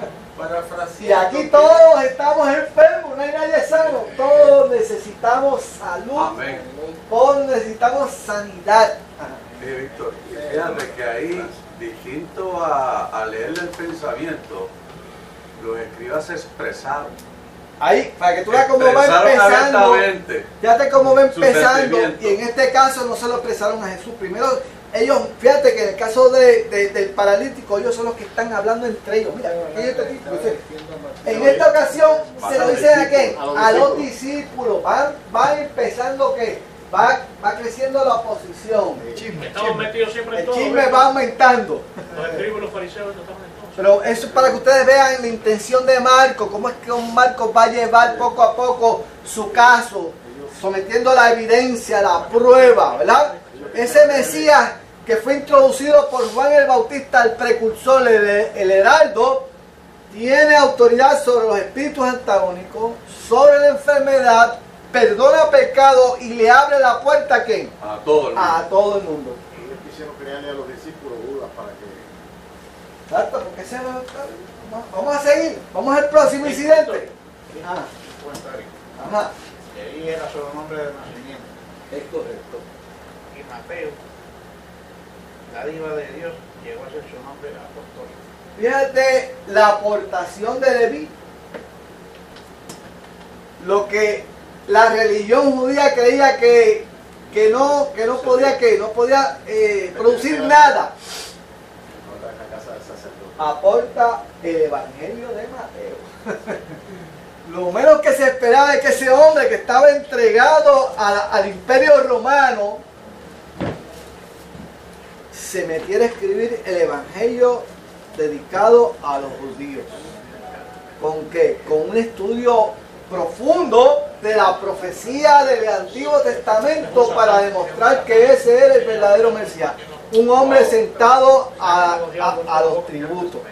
Y aquí todos estamos enfermos, no hay nadie sano. Todos necesitamos salud, Amén. todos necesitamos sanidad. Sí, Víctor, y fíjate que ahí, distinto a, a leer el pensamiento, los escribas se expresaron. Ahí, para que tú veas cómo va Expresaron empezando. abiertamente Fíjate cómo va sus empezando. sentimientos. Y en este caso no se lo expresaron a Jesús. Primero, ellos, fíjate que en el caso de, de- del paralítico, ellos son los que están hablando entre ellos. Mira, aquí este tipo dice, en esta ocasión se lo dicen a quién? A los discípulos. Van, van empezando que va, va creciendo la oposición. Estamos metidos siempre en El todo. chisme ¿ves? va aumentando. Los escribos y los fariseos estamos en todo. Pero eso es para que ustedes vean la intención de Marcos, cómo es que un Marcos va a llevar poco a poco su caso, sometiendo la evidencia, la prueba, ¿verdad? Ese Mesías que fue introducido por Juan el Bautista, el precursor, el, el heraldo, tiene autoridad sobre los espíritus antagónicos, sobre la enfermedad, perdona pecado y le abre la puerta ¿a quién? a todo el mundo. A todo el mundo. Ellos quisieron crearle a los discípulos dudas para que... Exacto, porque se va- vamos a seguir, vamos al próximo incidente. Ah, ajá. Ahí era su nombre de nacimiento. Es correcto. Y Mateo, la diva de Dios, llegó a ser su nombre apostólico. Fíjate la aportación de Leví. Lo que la religión judía creía que, que no, que no podía, que no podía eh, producir nada. Aporta el Evangelio de Mateo. Lo menos que se esperaba es que ese hombre que estaba entregado a- al imperio romano se metiera a escribir el Evangelio dedicado a los judíos. ¿Con qué? Con un estudio profundo de la profecía del Antiguo Testamento para demostrar que ese era el verdadero Mesías. Un hombre sentado a, a- a los tributos.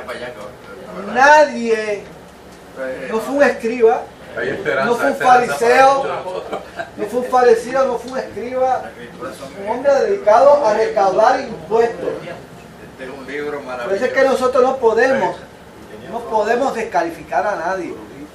Nadie, no fue un escriba, Hay esperanza, no fue un esperanza para fariseo, muchos de nosotros. no fue un fariseo, no fue un escriba, un hombre dedicado a recaudar impuestos. Este es un libro Por maravilloso. eso es que nosotros no podemos, no podemos descalificar a nadie.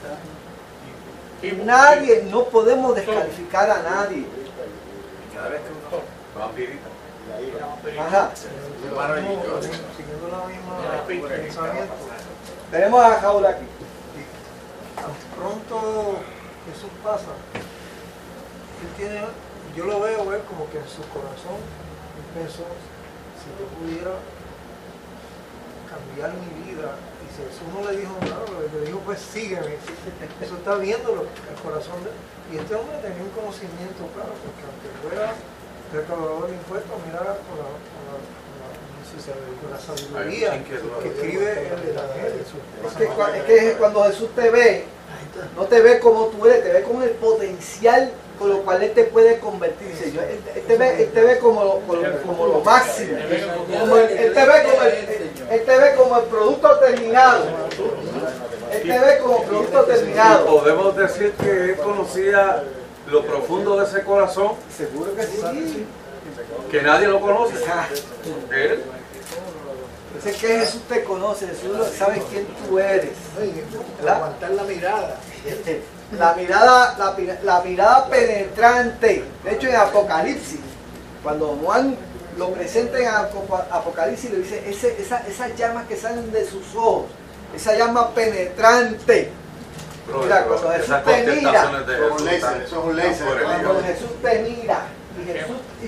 Nadie, no podemos descalificar a nadie. Cada vez que uno Vampirito. Ajá. maravilloso. Siguiendo la misma pensamiento. Tenemos a Jaula aquí. Tan pronto Jesús pasa, él tiene, yo lo veo él como que en su corazón él pensó, si yo pudiera cambiar mi vida, y si Jesús no le dijo nada, le dijo pues sígueme, eso está viendo lo- el corazón de él. Y este hombre tenía un conocimiento claro, porque aunque fuera recaudador de impuestos, miraba con la, con la, con la, no sé si sabe, con la sabiduría que escribe el Evangelio. Es que, cua- es que cuando Jesús te ve, no te ve como tú eres, te ve con el potencial con lo cual Él te puede convertir. Dice, yo, él, él te ve, él te ve como, lo- como, lo- como lo máximo. Como el- él, te ve como el, él te ve como el producto terminado. Él te ve como producto Y terminado. podemos decir que él conocía lo profundo de ese corazón, Seguro que sí. que nadie lo conoce. Él. Es que Jesús te conoce, Jesús sabe quién tú eres. ¿Verdad? Aguantar la mirada. La mirada, la, pi- la mirada penetrante. De hecho, en Apocalipsis, cuando Juan lo presenta en Apo- Apocalipsis, le dice, ese, esa, esas llamas que salen de sus ojos, esa llama penetrante. Mira, cuando Jesús Esas te mira, contestaciones de Eso es un Jesús laser, están- eso es un están laser. fuera de cuando liga. Jesús te mira, y Jesús, y Por eso Jesús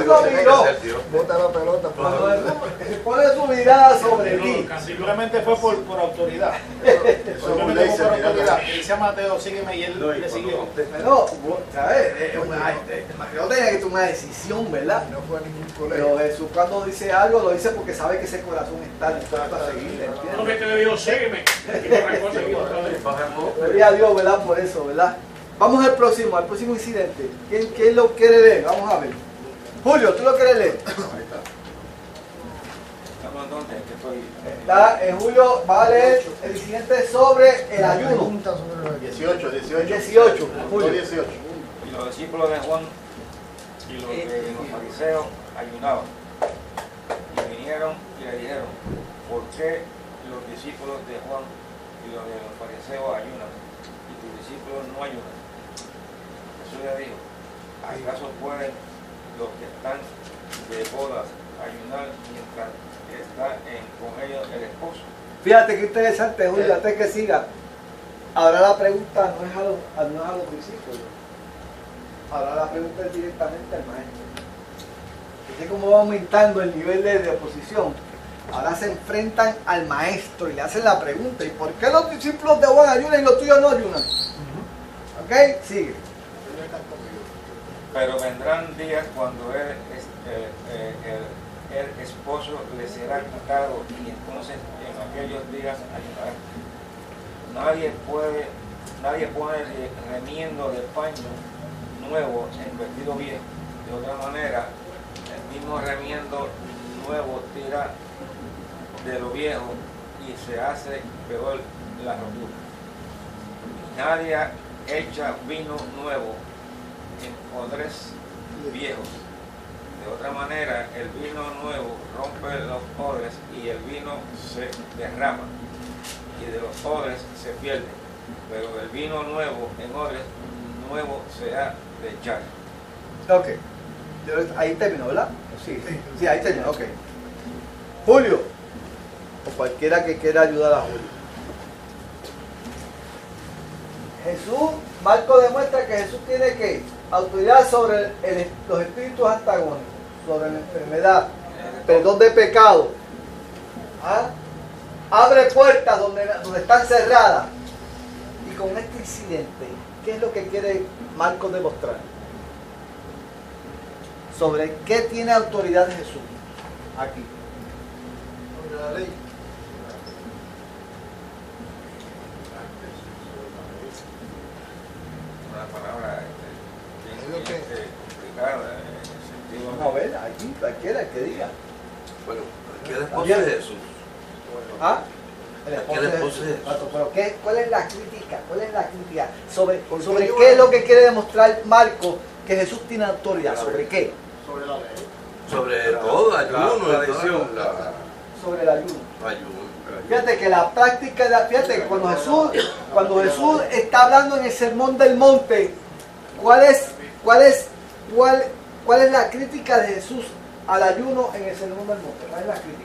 lo miró. Bota la pelota. Cuando Jesús pone su mirada sobre ti. Simplemente fue por, por autoridad. Eso es un Simplemente fue por laser, autoridad. mira. Y dice a Mateo, sígueme, y él le siguió. Pero, ¿sabes? Eh, eh, eh, Mateo tenía que tomar una decisión, ¿verdad? No fue a ningún colegio. Pero Jesús cuando dice algo lo dice porque sabe que ese corazón está dispuesto a seguirle, Lo que ¿entiendes? te digo, sígueme. Y no arrancó a seguir otra vez. Gloria a Dios, ¿verdad? Por eso, ¿verdad? Vamos al próximo, al próximo incidente. ¿Quién, quién lo quiere leer? Vamos a ver. Julio, ¿tú lo quieres leer? Está, eh, Julio va a leer el incidente sobre el ayuno. dieciocho, dieciocho. dieciocho, Julio. dieciocho. Y los discípulos de Juan y los de los fariseos ayunaban. Y vinieron y le dijeron, ¿por qué los discípulos de Juan y los de los fariseos ayunan y tus discípulos no ayunan? Jesús le dijo, ¿acaso pueden los que están de bodas ayunar mientras está en, con ellos el esposo? Fíjate qué interesante, Julio, antes que siga. Ahora la pregunta no es a los, no es a los discípulos. Ahora la pregunta es directamente al maestro. Fíjate cómo va aumentando el nivel de, de oposición. Ahora se enfrentan al maestro y le hacen la pregunta: ¿y por qué los discípulos de Juan ayunan y los tuyos no ayunan? ¿Ok? Sigue. Pero vendrán días cuando él, eh, eh, el, el esposo le será quitado y entonces en aquellos días ayunarán. Nadie puede, nadie pone remiendo de paño nuevo en vestido viejo. De otra manera, el mismo remiendo nuevo tira de lo viejo y se hace peor la rotura. Nadie echa vino nuevo en odres viejos. De otra manera, el vino nuevo rompe los odres y el vino se derrama y de los odres se pierde. Pero el vino nuevo en odres nuevo se ha de echar. Ok. Ahí terminó, ¿verdad? Sí, sí, ahí terminó, ok. Julio, o cualquiera que quiera ayudar a Julio. Jesús, Marco demuestra que Jesús tiene que autoridad sobre el, los espíritus antagónicos, sobre la enfermedad, perdón de pecado. ¿Ah? Abre puertas donde, donde están cerradas. Y con este incidente, ¿qué es lo que quiere Marcos demostrar? Sobre qué tiene autoridad Jesús aquí. Sobre la ley. Una palabra bien, bien, eh, complicada en el sentido. Vamos a ver, aquí, cualquiera que diga. Bueno, aquí el esposo de Jesús. ¿Ah? El esposo de Jesús. Pero ¿qué, ¿cuál es la crítica? ¿Cuál es la crítica? ¿Sobre, sobre qué es lo que quiere demostrar Marcos que Jesús tiene autoridad? ¿Sobre qué? Sobre la ley. Sobre todo, ayuno, la tradición. la- Sobre el ayuno. ayuno. Fíjate que la práctica, de, fíjate que cuando Jesús, cuando Jesús está hablando en el sermón del monte, ¿cuál es, cuál es, cuál, cuál es la crítica de Jesús al ayuno en el sermón del monte? ¿Cuál es la crítica?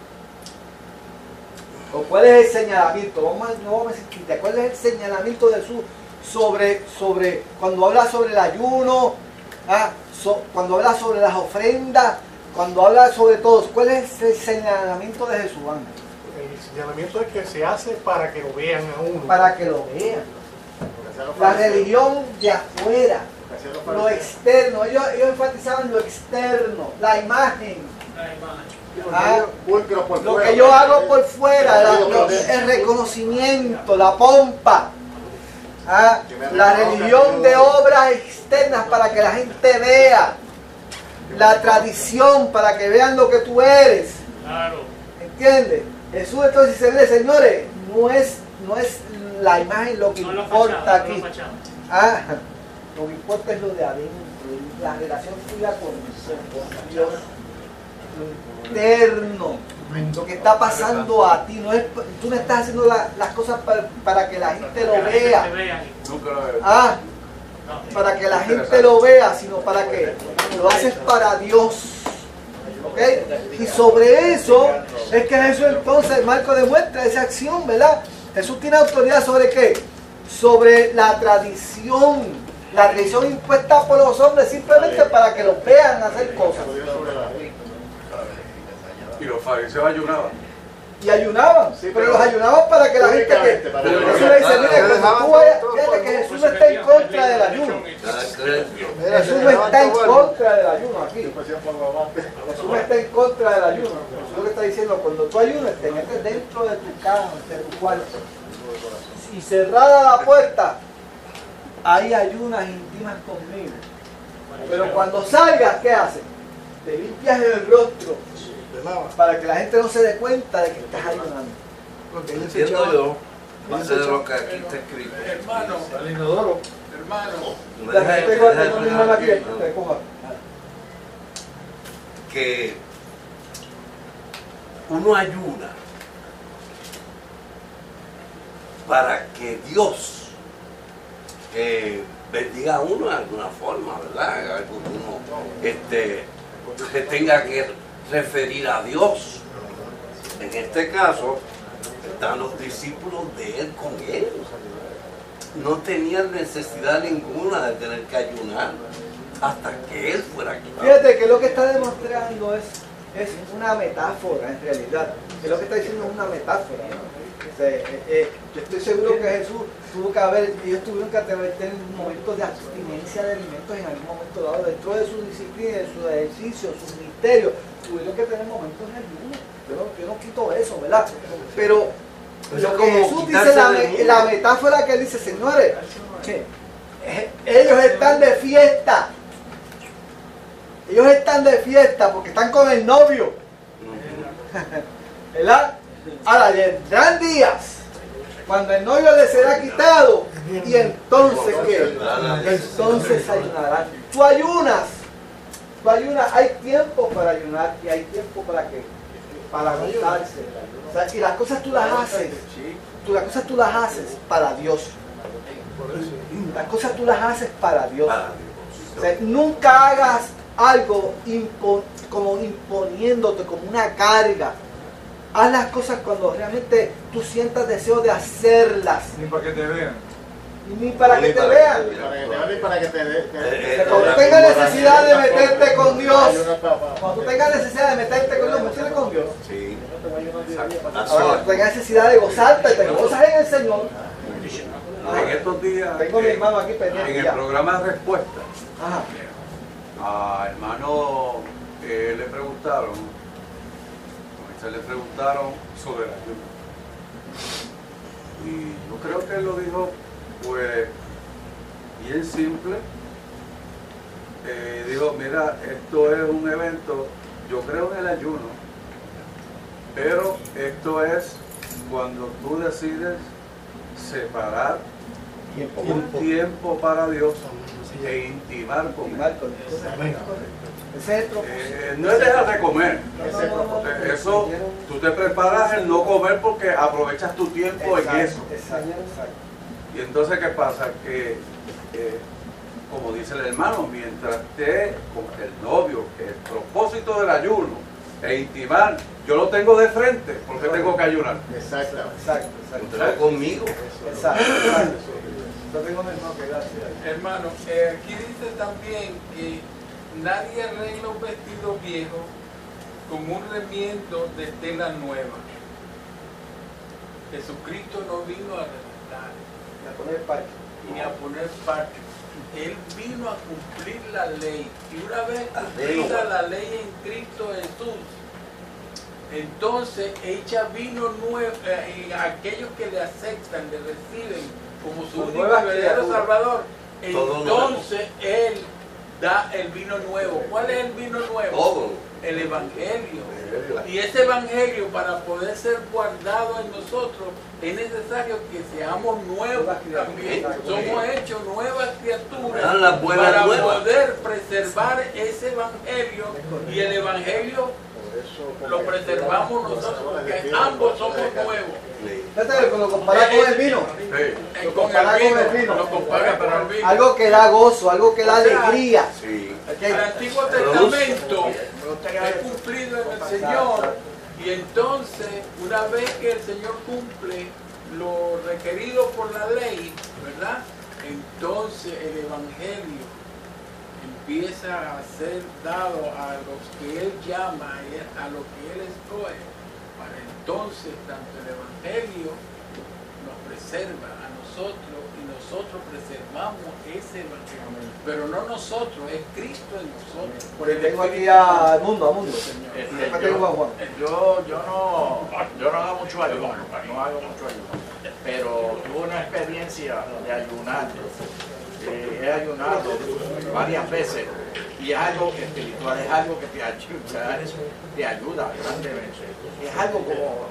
¿O cuál es el señalamiento? Vamos a, no vamos a decir crítica, ¿cuál es el señalamiento de Jesús sobre, sobre cuando habla sobre el ayuno, ah, so, cuando habla sobre las ofrendas, cuando habla sobre todo? ¿Cuál es el señalamiento de Jesús, Ángel? El señalamiento es que se hace para que lo vean a uno. Para que lo vean. La religión de afuera, lo externo, ellos, ellos enfatizaban lo externo, la imagen. La imagen. Ah, Pulcro por lo fuera. que yo hago por fuera, la- lo- el reconocimiento, la pompa. Ah, la religión de obras externas para que la gente vea. La tradición para que vean lo que tú eres. Claro. ¿Entiendes? Jesús entonces se ve, señores, no es, no es la imagen lo que No la importa fachada, no aquí. la fachada. Ah, lo que importa es lo de adentro, la relación tuya con, con Dios, lo interno, lo que está pasando a ti. No es, tú no estás haciendo la- las cosas para, para que la gente lo Que la gente vea. te vea. Nunca lo he Ah, para que la gente lo vea, sino para que lo haces para Dios. ¿Ok? Y sobre eso es que Jesús entonces, Marco demuestra esa acción, ¿verdad? Jesús tiene autoridad sobre qué? Sobre la tradición, La tradición impuesta por los hombres simplemente para que los vean hacer cosas. Y los fariseos ayunaban. Y ayunaban, Sí, pero pero los ayunaban para que la gente que... únicamente para Jesús que- le dice, mire, Pero cuando tú vayas, fíjate que Jesús no está en contra del ayuno. Jesús no está en contra del ayuno aquí. Jesús no está en contra del ayuno. Jesús lo que está diciendo, cuando tú ayunes, te metes dentro de tu cama, de tu cuarto. Y cerrada la puerta, hay ayunas íntimas conmigo. Pero cuando salgas, ¿qué haces? Te limpias el rostro para que la gente no se dé cuenta de que estás ayunando. Entiendo yo, más de lo que aquí está escrito. Hermano, Al inodoro. hermano, Me deja- Tengo- me deja tengo mi hermano aquí, terminar aquí, te coja. que uno ayuna para que Dios eh, bendiga a uno de alguna forma, ¿verdad? Algo que uno este, se tenga que referir a Dios. En este caso, están los discípulos de él con él. No tenían necesidad ninguna de tener que ayunar hasta que él fuera quitado. Fíjate que lo que está demostrando es, es una metáfora en realidad. Que lo que está diciendo es una metáfora. ¿no? O sea, eh, eh, yo estoy seguro que Jesús tuvo que haber, ellos tuvieron que tener momentos de abstinencia de alimentos en algún momento dado, dentro de su disciplina, de su ejercicio, sus misterios, tuvieron que tener momentos de ayuno. Yo no, yo no quito eso, ¿verdad? Pero Eso lo es que como Jesús dice, quitarse la, del me- mundo. la metáfora que él dice, señores, que, eh, ellos están de fiesta. Ellos están de fiesta porque están con el novio. ¿Verdad? Ahora vendrán días cuando el novio les será quitado y entonces ¿qué? Entonces ayunarán. Tú ayunas. Tú ayunas. Hay tiempo para ayunar y hay tiempo para qué? Para gozarse. O sea, y las cosas tú las haces. Tú, las cosas tú las haces para Dios. Las cosas tú las haces para Dios. O sea, nunca hagas algo impo- como imponiéndote como una carga. Haz las cosas cuando realmente tú sientas deseo de hacerlas. Ni para que te vean. Ni para Ni que te para vean. que te Para que te vean y para que te Eh, eh, Que cuando la tengas misma necesidad de razón. meterte con Dios, Ayunar para- para- cuando tú tengas necesidad de meterte con Dios, métete con Dios. Sí. Ahora, cuando tengas necesidad de gozarte, te gozas en el Señor. En estos días, Tengo a mi eh, hermano aquí pendiente en el ya. programa Respuesta, Ajá. a hermano eh, le preguntaron, a Moisés le preguntaron sobre el ayuno. Y yo creo que él lo dijo, pues, bien simple. Eh, dijo, mira, esto es un evento, yo creo en el ayuno, pero esto es cuando tú decides separar un tiempo para Dios e intimar con Él. Ese es el propósito. Eh, no es dejar de comer. Eh, Eso, tú te preparas el no comer porque aprovechas tu tiempo en Exacto, eso. exacto, exacto. Y entonces, ¿qué pasa? Que, eh, como dice el hermano, mientras esté con el novio, que el propósito del ayuno e intimar, yo lo tengo de frente, porque tengo que ayunar. Exacto. Exacto, exacto. Entró conmigo. Exacto, exacto. Yo tengo mi hermano que gracias. hermano, eh, aquí dice también que nadie arregla un vestido viejo con un remiendo de tela nueva. Jesucristo no vino a arreglar A poner parche. ni a poner parche. Él vino a cumplir la ley. Y una vez cumplida la ley en Cristo Jesús, entonces echa vino nuevo eh, en aquellos que le aceptan, le reciben como su Con único y nuevas verdadero criaturas. Salvador. Todo Entonces Él da el vino nuevo. ¿Cuál es el vino nuevo? Todo. El Evangelio. Y ese Evangelio, para poder ser guardado en nosotros, es necesario que seamos nuevos también. Somos hechos nuevas criaturas Dan las buenas para nuevas. poder preservar ese Evangelio. Y el Evangelio lo preservamos nosotros, porque ambos somos nuevos. Fíjate que lo compara con el vino. Eh, Lo con compara el con el vino, vino. lo compara con el vino. Algo que da gozo, algo que da O sea, alegría. Sí. El Antiguo Testamento es cumplido en el Señor, y entonces una vez que el Señor cumple lo requerido por la ley, ¿verdad? entonces el Evangelio empieza a ser dado a los que Él llama, a los que Él escoge, para entonces tanto el Evangelio nos preserva a nosotros y nosotros preservamos ese Evangelio. Pero no nosotros, es Cristo en nosotros. Porque tengo aquí a Mundo, a Mundo. Este, Después tengo a Juan. Yo, yo, no, yo no hago mucho ayuno, no hago mucho ayuno, pero tuve una experiencia de ayunar. Eh, he ayunado varias veces y es algo espiritual, es algo que te ayuda, te ayuda grandemente. Es algo como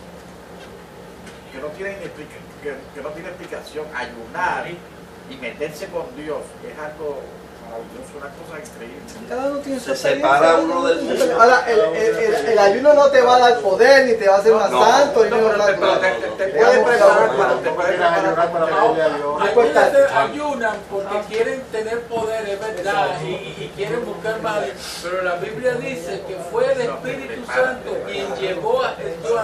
que no tiene, que, que no tiene explicación. Ayunar y meterse con Dios es algo maravilloso, una cosa increíble. Cada uno tiene su Se separa uno del mundo. Ahora, el, el, el, el ayuno no te va a dar poder, ni te va a hacer más No, santo, ni no, te va a pero dar te, te, te, te puedes preparar para, te puedes preparar para Algunos ayunan porque quieren tener poder, es verdad, y, y quieren buscar más. Pero la Biblia dice que fue el Espíritu Santo quien llevó a Jesús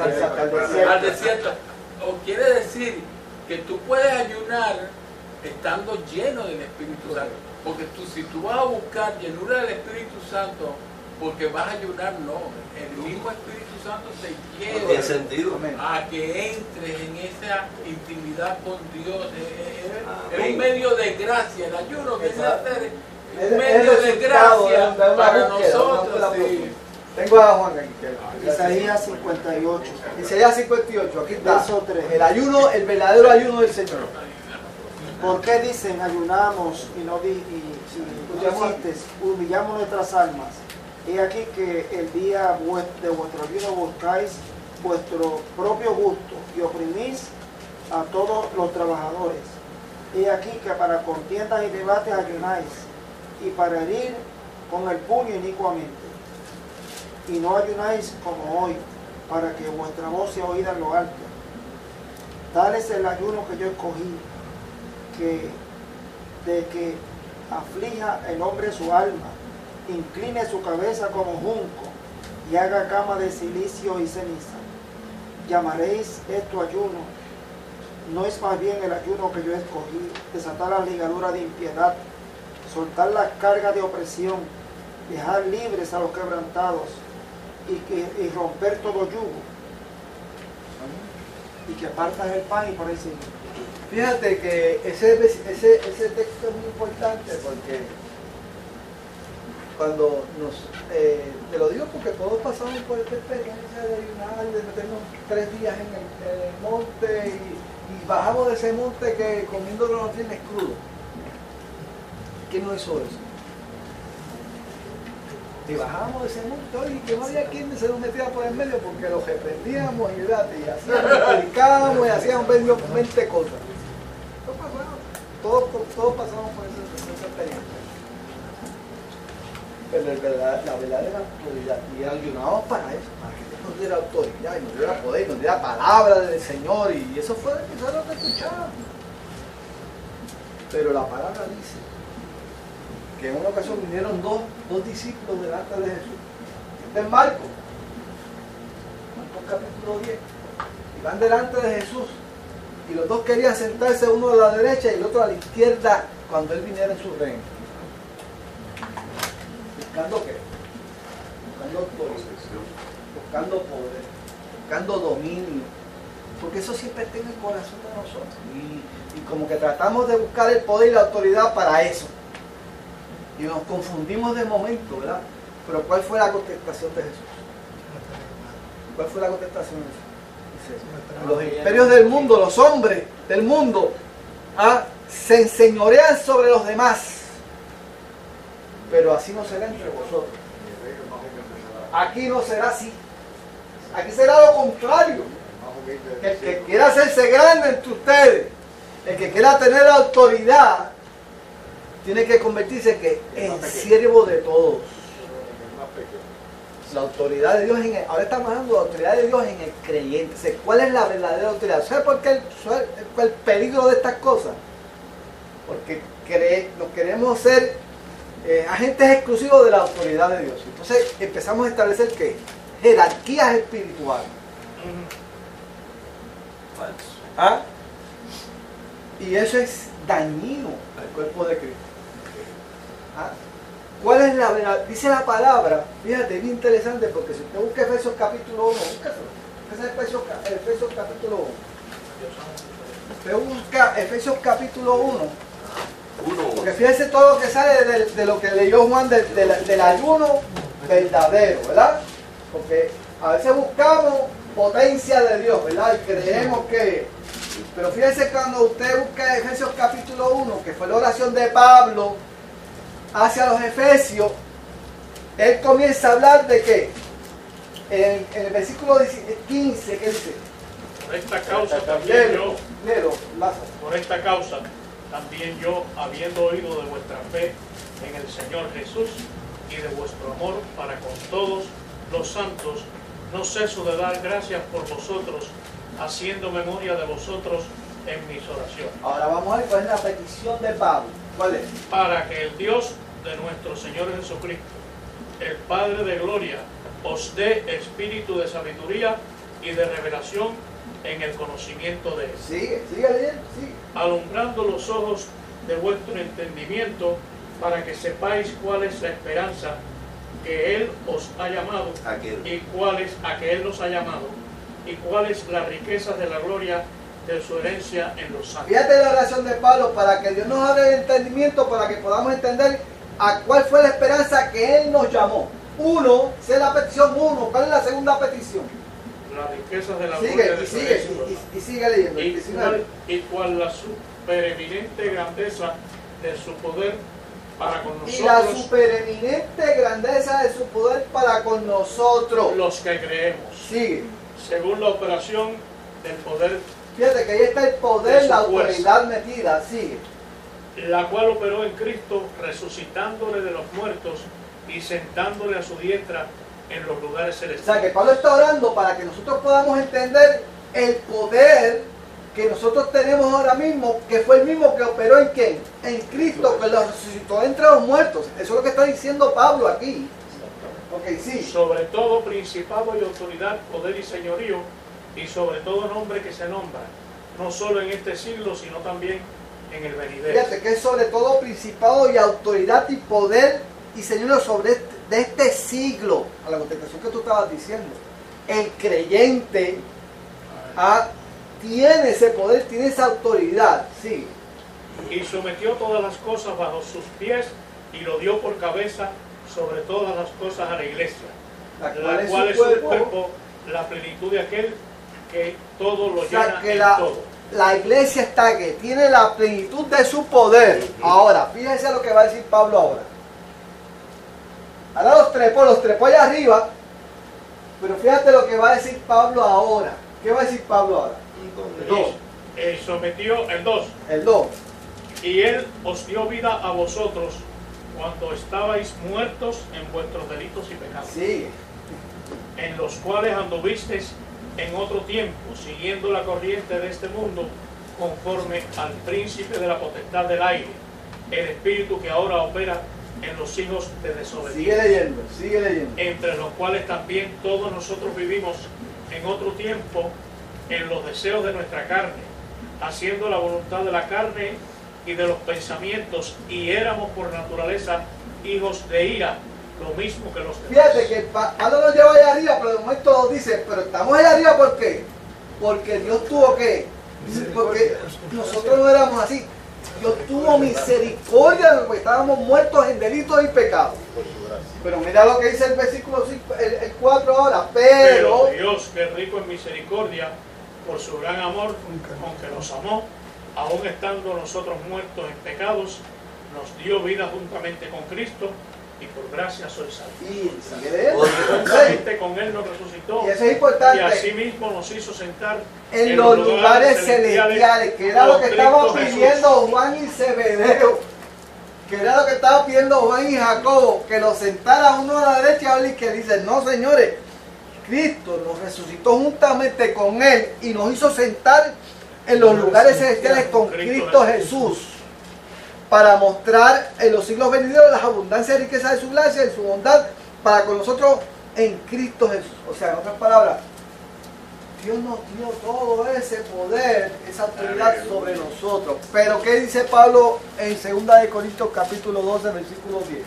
al desierto. O quiere decir que tú puedes ayunar estando lleno del Espíritu Santo. Porque tú, si tú vas a buscar llenura del Espíritu Santo, porque vas a ayunar, no. El mismo Espíritu Santo te No tiene lleva sentido. a que entres en esa intimidad con Dios. Es, es Amén. un medio de gracia. El ayuno viene a ser Es- un es medio de resultado de gracia una- de una para búsqueda, una nosotros. búsqueda Sí. profunda. Tengo a Juan aquí. que- Isaías cincuenta y ocho. Isaías cincuenta y ocho, aquí está. Verso tres. El ayuno, el verdadero ayuno del Señor. ¿Por qué dicen ayunamos y no, di, y, y no hicisteis, humillamos nuestras almas? He aquí que el día vues- de vuestro ayuno buscáis vuestro propio gusto y oprimís a todos los trabajadores. He aquí que para contiendas y debates ayunáis, y para herir con el puño inicuamente. Y no ayunáis como hoy, para que vuestra voz sea oída en lo alto. Tal es el ayuno que yo escogí, que de que aflija el hombre su alma, incline su cabeza como junco y haga cama de silicio y ceniza. Llamaréis esto ayuno. No es más bien el ayuno que yo escogí, desatar las ligaduras de impiedad, soltar las cargas de opresión, dejar libres a los quebrantados y, que, y romper todo yugo. Y que partas el pan y por ahí sigue. Fíjate que ese, ese, ese texto es muy importante porque cuando nos, eh, te lo digo porque todos pasamos por esta experiencia de ayunar, de meternos tres días en el, en el monte y, y bajamos de ese monte que comiendo los tienes crudo. ¿Quién no hizo eso? Y bajamos de ese monte y que no había quien se nos metiera por el medio porque los reprendíamos y, y hacíamos, predicábamos y hacíamos veinte cosas. Todos, todos pasamos por esa, esa experiencia. Pero el verdad, la verdadera autoridad, y ayunábamos para eso, para que Dios nos diera autoridad y nos diera poder, nos diera palabra del Señor, y eso fue quizás lo que escuchábamos. Pero la palabra dice que en una ocasión vinieron dos, dos discípulos delante de Jesús. Este es Marcos, Marcos capítulo diez, y van delante de Jesús. Y los dos querían sentarse, uno a la derecha y el otro a la izquierda, cuando Él viniera en su reino. ¿Buscando qué? Buscando autoridad, buscando poder, buscando dominio. Porque eso siempre está en el corazón de nosotros. Y, y como que tratamos de buscar el poder y la autoridad para eso. Y nos confundimos de momento, ¿verdad? Pero ¿cuál fue la contestación de Jesús? ¿Cuál fue la contestación de Jesús? Los imperios del mundo, los hombres del mundo, ¿ah? se enseñorean sobre los demás, pero así no será entre vosotros. Aquí no será así. Aquí será lo contrario. El que quiera hacerse grande entre ustedes, el que quiera tener la autoridad, tiene que convertirse que en siervo de todos. La autoridad de Dios en el, ahora estamos hablando de la autoridad de Dios en el creyente. ¿Cuál es la verdadera autoridad? ¿Sabe por qué el, el peligro de estas cosas? Porque cree, nos queremos ser eh, agentes exclusivos de la autoridad de Dios. Entonces empezamos a establecer ¿qué? Jerarquías espirituales. ¿Ah? Y eso es dañino al cuerpo de Cristo. ¿Ah? ¿Cuál es la verdad? Dice la palabra, fíjate, es bien interesante, porque si usted busca Efesios capítulo uno, búscaselo, es Efesios, Efesios capítulo uno. Usted busca Efesios capítulo uno, porque fíjese todo lo que sale de, de lo que leyó Juan de, de, del ayuno verdadero, ¿verdad? Porque a veces buscamos potencia de Dios, ¿verdad? Y creemos que... Pero fíjense cuando usted busca Efesios capítulo uno, que fue la oración de Pablo hacia los Efesios, él comienza a hablar de qué. En, en el versículo quince, ¿qué dice? Por esta causa también yo, por esta causa también yo, habiendo oído de vuestra fe en el Señor Jesús y de vuestro amor para con todos los santos, no ceso de dar gracias por vosotros, haciendo memoria de vosotros en mis oraciones. Ahora vamos a ver cuál es la petición de Pablo. ¿Cuál es? Para que el Dios de nuestro Señor Jesucristo, el Padre de gloria, os dé espíritu de sabiduría y de revelación en el conocimiento de Él. Sigue, sigue leyendo, sigue. Alumbrando los ojos de vuestro entendimiento, para que sepáis cuál es la esperanza que Él os ha llamado, y cuál es a que Él nos ha llamado, y cuáles las riquezas de la gloria de su herencia en los santos. Fíjate la oración de Pablo, para que Dios nos abra el entendimiento, para que podamos entender a cuál fue la esperanza que Él nos llamó. Uno, esa es la petición uno. ¿Cuál es la segunda petición? Las riquezas de la sigue, gloria de y su sigue, herencia. Y, y sigue leyendo. Y cuál, y cuál la supereminente grandeza de su poder para con nosotros. Y la supereminente grandeza de su poder para con nosotros. Los que creemos. Sigue. Según la operación del poder. Fíjate que ahí está el poder, la autoridad metida. Sigue. La cual operó en Cristo, resucitándole de los muertos y sentándole a su diestra en los lugares celestiales. O sea que Pablo está orando para que nosotros podamos entender el poder que nosotros tenemos ahora mismo, que fue el mismo que operó en quién, en Cristo, que lo resucitó entre los muertos. Eso es lo que está diciendo Pablo aquí. Okay, sí. Sobre todo principado y autoridad, poder y señorío, y sobre todo nombre que se nombra, no solo en este siglo, sino también en el venidero. Fíjate que es sobre todo principado y autoridad y poder y señorío sobre este, de este siglo, a la contestación que tú estabas diciendo. El creyente ah, tiene ese poder, tiene esa autoridad, sí. Y sometió todas las cosas bajo sus pies y lo dio por cabeza sobre todas las cosas a la iglesia, la cual, la es, cual su es su cuerpo, cuerpo, la plenitud de aquel que todo lo o sea, llena que en la, todo. La iglesia está que tiene la plenitud de su poder. Ahora, fíjense lo que va a decir Pablo ahora. Ahora los trepó, los trepó allá arriba, pero fíjate lo que va a decir Pablo ahora. ¿Qué va a decir Pablo ahora? El dos. Eh, sometió el dos. El dos. Y él os dio vida a vosotros cuando estabais muertos en vuestros delitos y pecados. Sí. En los cuales anduvisteis en otro tiempo, siguiendo la corriente de este mundo, conforme al príncipe de la potestad del aire, el espíritu que ahora opera en los hijos de desobediencia. Sigue leyendo, sigue leyendo. Entre los cuales también todos nosotros vivimos en otro tiempo en los deseos de nuestra carne, haciendo la voluntad de la carne y de los pensamientos, y éramos por naturaleza hijos de ira, lo mismo que los demás. Fíjate que Pablo nos lleva allá arriba, pero de momento dice, pero estamos allá arriba ¿por qué? Porque Dios tuvo que, porque nosotros no éramos así. Dios tuvo misericordia porque estábamos muertos en delitos y pecados. Pero mira lo que dice el versículo cinco, el, el cuatro ahora. Pero, pero Dios, que es rico en misericordia, por su gran amor, aunque nos amó, aún estando nosotros muertos en pecados, nos dio vida juntamente con Cristo, y por gracia soy salvo. Y sigue juntamente con Él nos resucitó, y eso es importante, y asimismo nos hizo sentar en, en los lugares, lugares celestiales, celestiales, que era lo que estaba pidiendo Juan y Zebedeo, que era lo que estaba pidiendo Juan y Jacobo, que los sentara uno a la derecha y que dice, no señores, Cristo nos resucitó juntamente con Él y nos hizo sentar en los lugares celestiales con Cristo Jesús, para mostrar en los siglos venideros las abundancias y riquezas de su gracia y su bondad para con nosotros en Cristo Jesús. O sea, en otras palabras, Dios nos dio todo ese poder, esa autoridad sobre nosotros. Pero ¿qué dice Pablo en segunda de Corintios capítulo doce, versículo diez?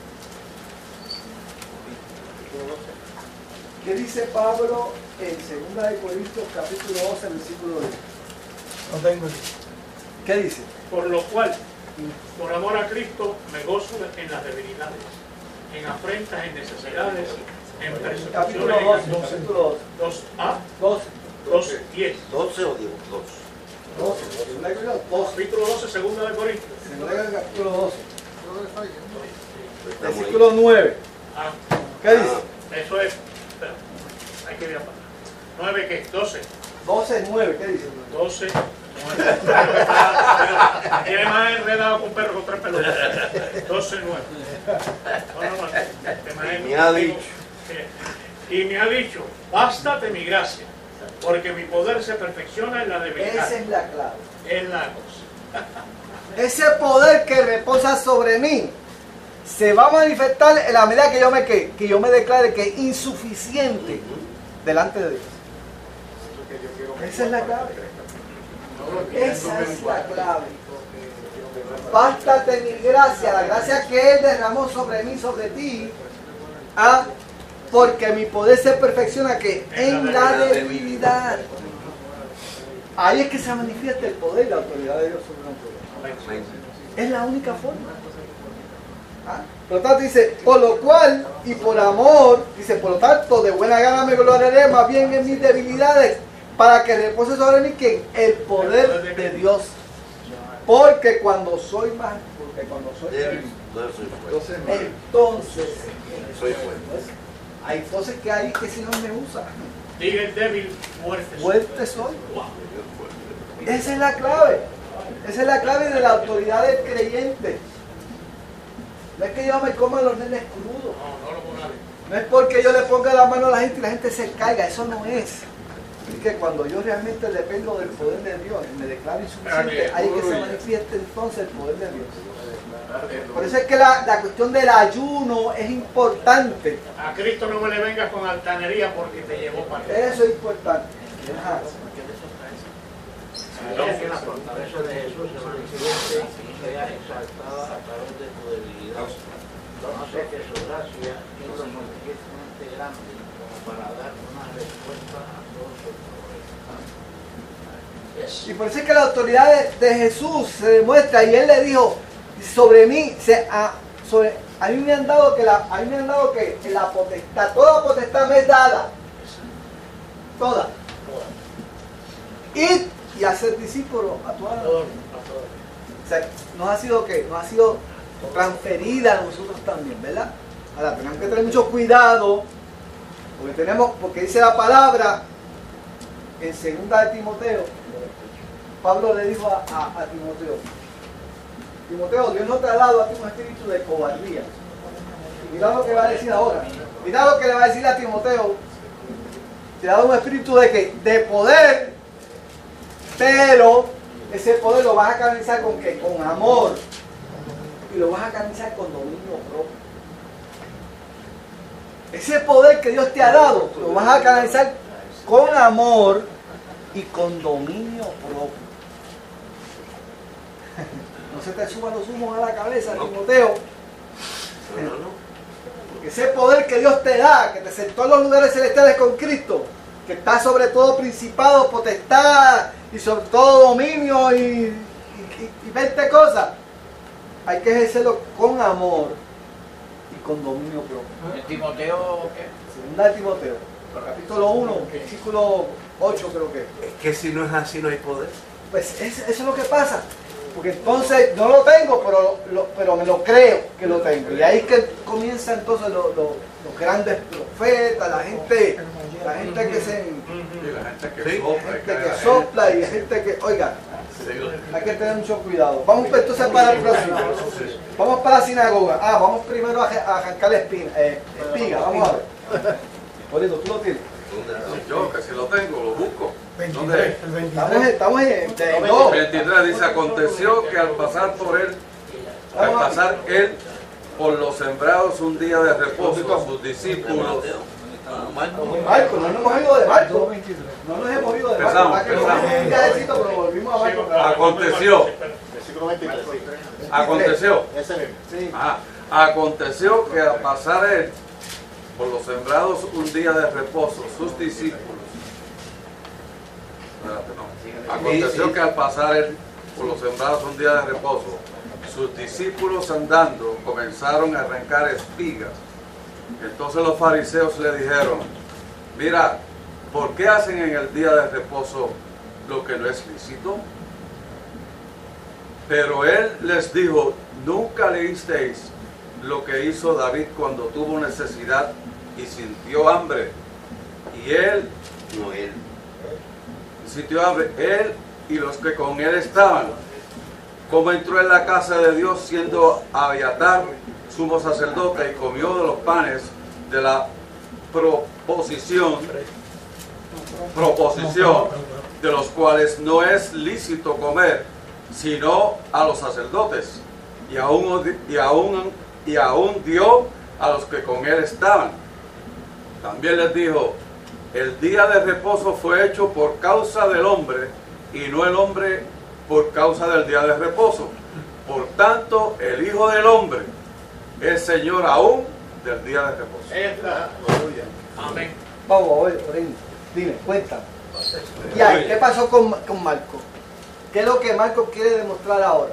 ¿Qué dice Pablo en segunda de Corintios capítulo doce, versículo diez? No tengo. ¿Qué dice? Por lo cual, por amor a Cristo, me gozo en las debilidades, en afrentas, en necesidades, en Capítulo persecuciones. doce, capítulo dos A, doce. dos, diez. ¿doce o diez? doce. doce. Capítulo doce, segunda de Corintios. Capítulo doce. Versículo nueve. Ah, ¿Qué dice? eso es. Espera, hay que ir a nueve, ¿qué? doce. doce, nueve, ¿qué dice? doce, nueve. Tiene más enredado con un perro con tres pelotas. doce, nueve. No, no, no. Este más es- Me ha dicho. Y me ha dicho, bástate mi gracia, porque mi poder se perfecciona en la debilidad. Esa es la clave. Es la cosa. Ese poder que reposa sobre mí se va a manifestar en la medida que yo me, que, que yo me declare que es insuficiente delante de Dios. Esa es la clave. Esa es la clave. Bástate mi gracia, la gracia que Él derramó sobre mí, sobre ti, ¿ah? Porque mi poder se perfecciona que en la debilidad. Ahí es que se manifiesta el poder y la autoridad de Dios sobre nosotros. Es la única forma. ¿Ah? Por lo tanto dice, por lo cual y por amor, dice, por lo tanto, de buena gana me gloriaré más bien en mis debilidades, para que repose sobre mí que el poder de Dios. Porque cuando soy más, porque cuando soy débil, entonces soy fuerte. hay cosas que hay que si no me usa. Diga el débil, muerte. Fuerte soy. Esa es la clave. Esa es la clave de la autoridad del creyente. No es que yo me coma los nenes crudos. No, no lo ponga. No es porque yo le ponga la mano a la gente y la gente se caiga. Eso no es. Es que cuando yo realmente dependo del poder de Dios y me declaro insuficiente, hay que se manifieste entonces el poder de Dios. Por eso es que la, la cuestión del ayuno es importante. A Cristo no me le vengas con altanería porque te llevó para allá. Eso es importante. Ajá. Sabía que la fortaleza de Jesús se manifieste y sea exaltada a través de tu debilidad. No sé que su gracia es lo suficientemente grande como para dar una respuesta a todos sus problemas. Y por eso es que la autoridad de, de Jesús se demuestra y Él le dijo, sobre mí, se, a, sobre, a mí me han dado que la, a mí me han dado que la potestad, toda potestad me es dada. Toda. Y y hacer discípulos a todas las naciones. O sea, nos ha sido que nos ha sido transferida a nosotros también, ¿verdad? Ahora tenemos que tener mucho cuidado, porque tenemos, porque dice la palabra en segunda de Timoteo, Pablo le dijo a, a, a Timoteo, Timoteo, Dios no te ha dado a ti un espíritu de cobardía. Y mira lo que va a decir ahora. Mira lo que le va a decir a Timoteo. Te ha dado un espíritu de que de poder. Pero ese poder lo vas a canalizar con qué? Con amor. Y lo vas a canalizar con dominio propio. Ese poder que Dios te ha dado, lo vas a canalizar con amor y con dominio propio. No se te suban los humos a la cabeza, Timoteo. Porque ese poder que Dios te da, que te sentó en los lugares celestiales con Cristo, que está sobre todo principado, potestad y sobre todo dominio y, y, y veinte cosas, hay que ejercerlo con amor y con dominio propio. ¿En Timoteo qué? Segunda de Timoteo, capítulo uno, versículo ocho creo que. Es que si no es así no hay poder. Pues es, eso es lo que pasa. Porque entonces no lo tengo, pero, lo, pero me lo creo que lo tengo. Y ahí es que comienza entonces lo, lo, los grandes profetas, la gente, la gente que se la gente que sí, sopla, gente que que sopla y gente que, oiga, hay que tener mucho cuidado. Vamos entonces para el próximo. Vamos para la sinagoga. Ah, vamos primero a, a arrancar la espina, eh, espiga, vamos a ver. Polito, tú lo tienes. Yo, que si lo tengo, lo busco. veintitrés, el veintitrés. Estamos, estamos en de, no. veintitrés dice, aconteció que al pasar por él, al pasar él por los sembrados un día de reposo a sus discípulos, Marco, no nos hemos ido de Marco. No nos hemos ido de Marco. Empezamos, empezamos. Un viajecito, pero volvimos a Marco. Aconteció. Versículo veintitrés. Aconteció. Ese mismo. Sí. Ajá. Aconteció que al pasar él por los sembrados un día de reposo, sus discípulos. Espérate, no. Aconteció que al pasar él por los sembrados un día de reposo, sus discípulos andando comenzaron a arrancar espigas. Entonces los fariseos le dijeron: mira, ¿por qué hacen en el día de reposo lo que no es lícito? Pero él les dijo: ¿nunca leísteis lo que hizo David cuando tuvo necesidad y sintió hambre? Y él, no él, sintió hambre, él y los que con él estaban. Como entró en la casa de Dios siendo Abiatar sumo sacerdote y comió de los panes de la proposición, proposición de los cuales no es lícito comer, sino a los sacerdotes, y aún, y aún, y aún dio a los que con él estaban. También les dijo: el día de reposo fue hecho por causa del hombre, y no el hombre por causa del día de reposo. Por tanto, el Hijo del Hombre es Señor aún del día de reposo. Esta. Amén. Vamos, oye, dime, cuéntame. ¿Y ahí, qué pasó con, con Marco? ¿Qué es lo que Marco quiere demostrar ahora?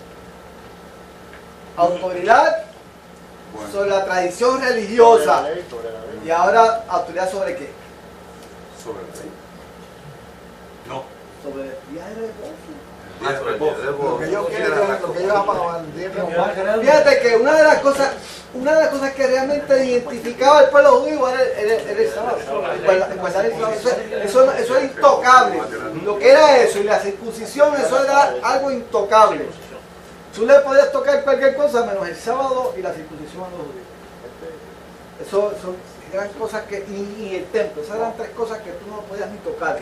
Autoridad Bueno. sobre la tradición religiosa. Sobre la ley, sobre la ley. Y ahora, autoridad sobre qué? Sobre la ley. No. Sobre el día de reposo. Día de reposo. Lo que ellos quieren, lo que ellos amaban. Fíjate que una de las cosas, una de las cosas que realmente identificaba al pueblo judío era, era, era el sábado. El guardar el sábado. Eso, eso, eso era intocable. Lo que era eso y la circuncisión, eso era algo intocable. Tú le podías tocar cualquier cosa menos el sábado y la circuncisión a los judíos. Eso, eso eran cosas que, y, y el templo, esas eran tres cosas que tú no podías ni tocar.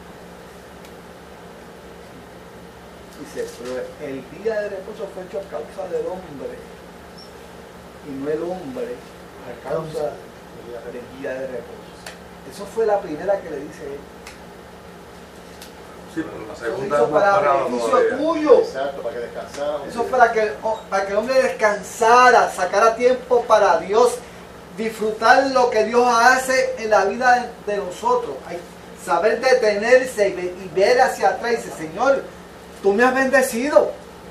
Dice, pero el día de reposo fue hecho a causa del hombre y no el hombre a causa del día de reposo. Eso fue la primera que le dice él. Sí, pero la Eso segunda hizo es más para parada beneficio todavía. tuyo. Exacto, para que descansara. Eso fue para que, para que el hombre descansara, sacara tiempo para Dios, disfrutar lo que Dios hace en la vida de, de nosotros. Hay, saber detenerse y, ve, y ver hacia atrás y decir: Señor, tú me has bendecido.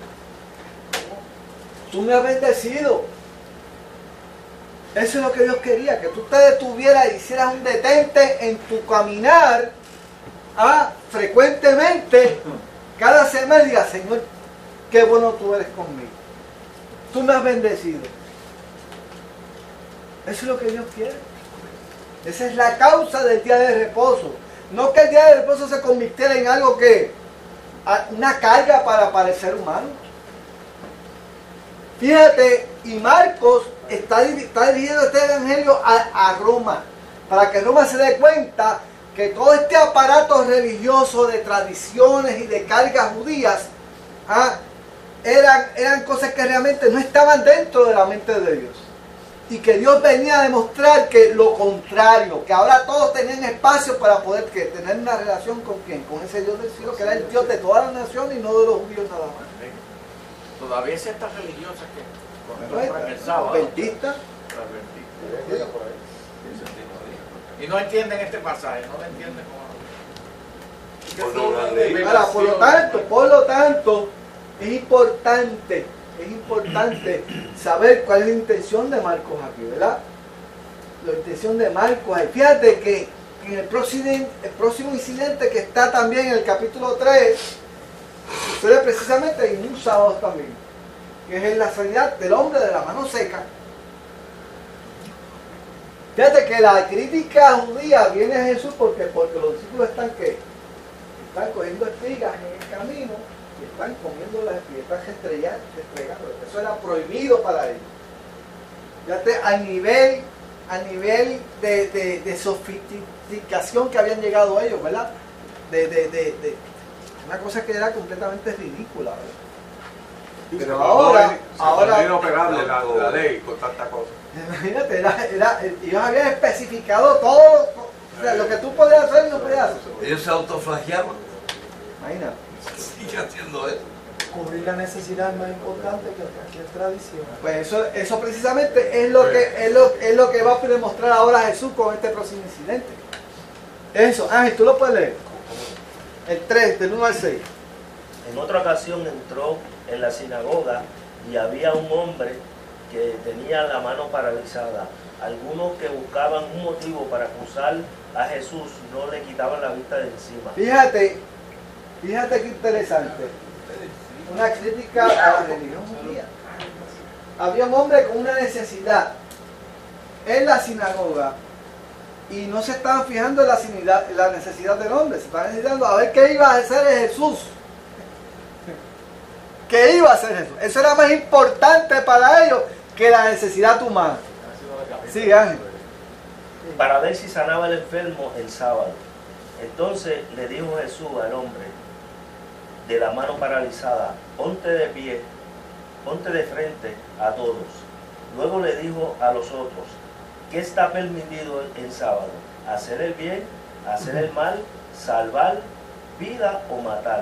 Tú me has bendecido. Eso es lo que Dios quería, que tú te detuvieras y hicieras un detente en tu caminar, ¿ah? frecuentemente, cada semana, y digas: Señor, qué bueno tú eres conmigo. Tú me has bendecido. Eso es lo que Dios quiere. Esa es la causa del día de reposo. No que el día de reposo se convirtiera en algo que, una carga para, para el ser humano. Fíjate, y Marcos está, está dirigiendo este evangelio a, a Roma, para que Roma se dé cuenta que todo este aparato religioso de tradiciones y de cargas judías, ¿ah? eran, eran cosas que realmente no estaban dentro de la mente de Dios. Y que Dios venía a demostrar que lo contrario, que ahora todos tenían espacio para poder que, tener una relación con quién, con ese Dios del cielo, que era el Dios de todas las naciones y no de los judíos nada más. Todavía hay ciertas religiosas que controlan el sábado. Adventistas. Y no entienden este pasaje, no lo entienden como... Ahora, por lo tanto, por lo tanto, es importante, es importante saber cuál es la intención de Marcos aquí, ¿verdad? La intención de Marcos es, fíjate que en el próximo, el próximo incidente que está también en el capítulo tres, sucede precisamente en un sábado también, que es en la sanidad del hombre de la mano seca. Fíjate que la crítica judía viene a Jesús porque, porque los discípulos están ¿qué? Están cogiendo espigas en el camino y están comiendo las espigas, están restregando. Eso era prohibido para ellos. Fíjate a nivel, a nivel de, de, de sofisticación que habían llegado ellos, ¿verdad? De, de, de, de una cosa que era completamente ridícula, ¿verdad? Pero ahora, ahora inoperable la, la ley con tanta cosa. Imagínate, era, era, ellos habían especificado todo, o sea, lo que tú podías hacer y no podías hacer. Ellos se autoflageaban. Imagínate. Sigue haciendo eso. Cubrir la necesidad es más importante que cualquier tradición. Pues eso, eso precisamente es lo, que, es, lo, es lo que va a demostrar ahora Jesús con este próximo incidente. Eso, Ángel, tú lo puedes leer. El tres, del uno al seis. En otra ocasión entró en la sinagoga y había un hombre que tenía la mano paralizada. Algunos que buscaban un motivo para acusar a Jesús no le quitaban la vista de encima. Fíjate, fíjate qué interesante. Una crítica a la religión judía. Había un hombre con una necesidad en la sinagoga y no se estaban fijando en la, necesidad, en la necesidad del hombre, se estaban necesitando a ver qué iba a hacer Jesús. ¿Qué iba a hacer Jesús? Eso era más importante para ellos que la necesidad humana. Sí, Ángel. Para ver si sanaba el enfermo el sábado. Entonces le dijo Jesús al hombre de la mano paralizada, ponte de pie, ponte de frente a todos. Luego le dijo a los otros, ¿qué está permitido en sábado? ¿Hacer el bien, hacer el mal, salvar vida o matar?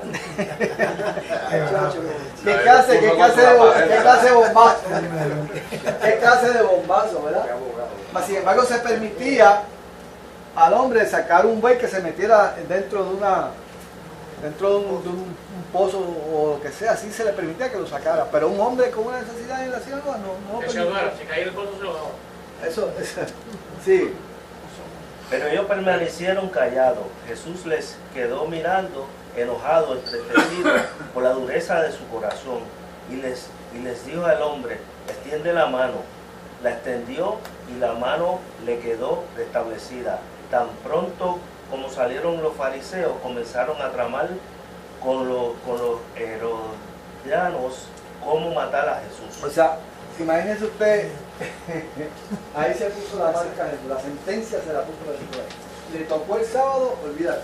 ¿Qué clase, qué clase de, qué clase de bombazo? ¿Qué clase de bombazo, verdad? Mas, sin embargo, se permitía al hombre sacar un buey que se metiera dentro de una dentro de un, de un, un pozo o lo que sea, así se le permitía que lo sacara, pero un hombre con una necesidad en la sinagoga no, no que se ahogara, si caía en el pozo se ahogaba. Eso, eso, sí. Pero ellos permanecieron callados. Jesús les quedó mirando, enojado, entristecido por la dureza de su corazón, y les, y les dijo al hombre, extiende la mano. La extendió y la mano le quedó restablecida. Tan pronto como salieron los fariseos, comenzaron a tramar con los, con los herodianos cómo matar a Jesús. O sea, imagínense usted, ahí se puso la marca, la sentencia se la puso Jesús. Le tocó el sábado, olvídate.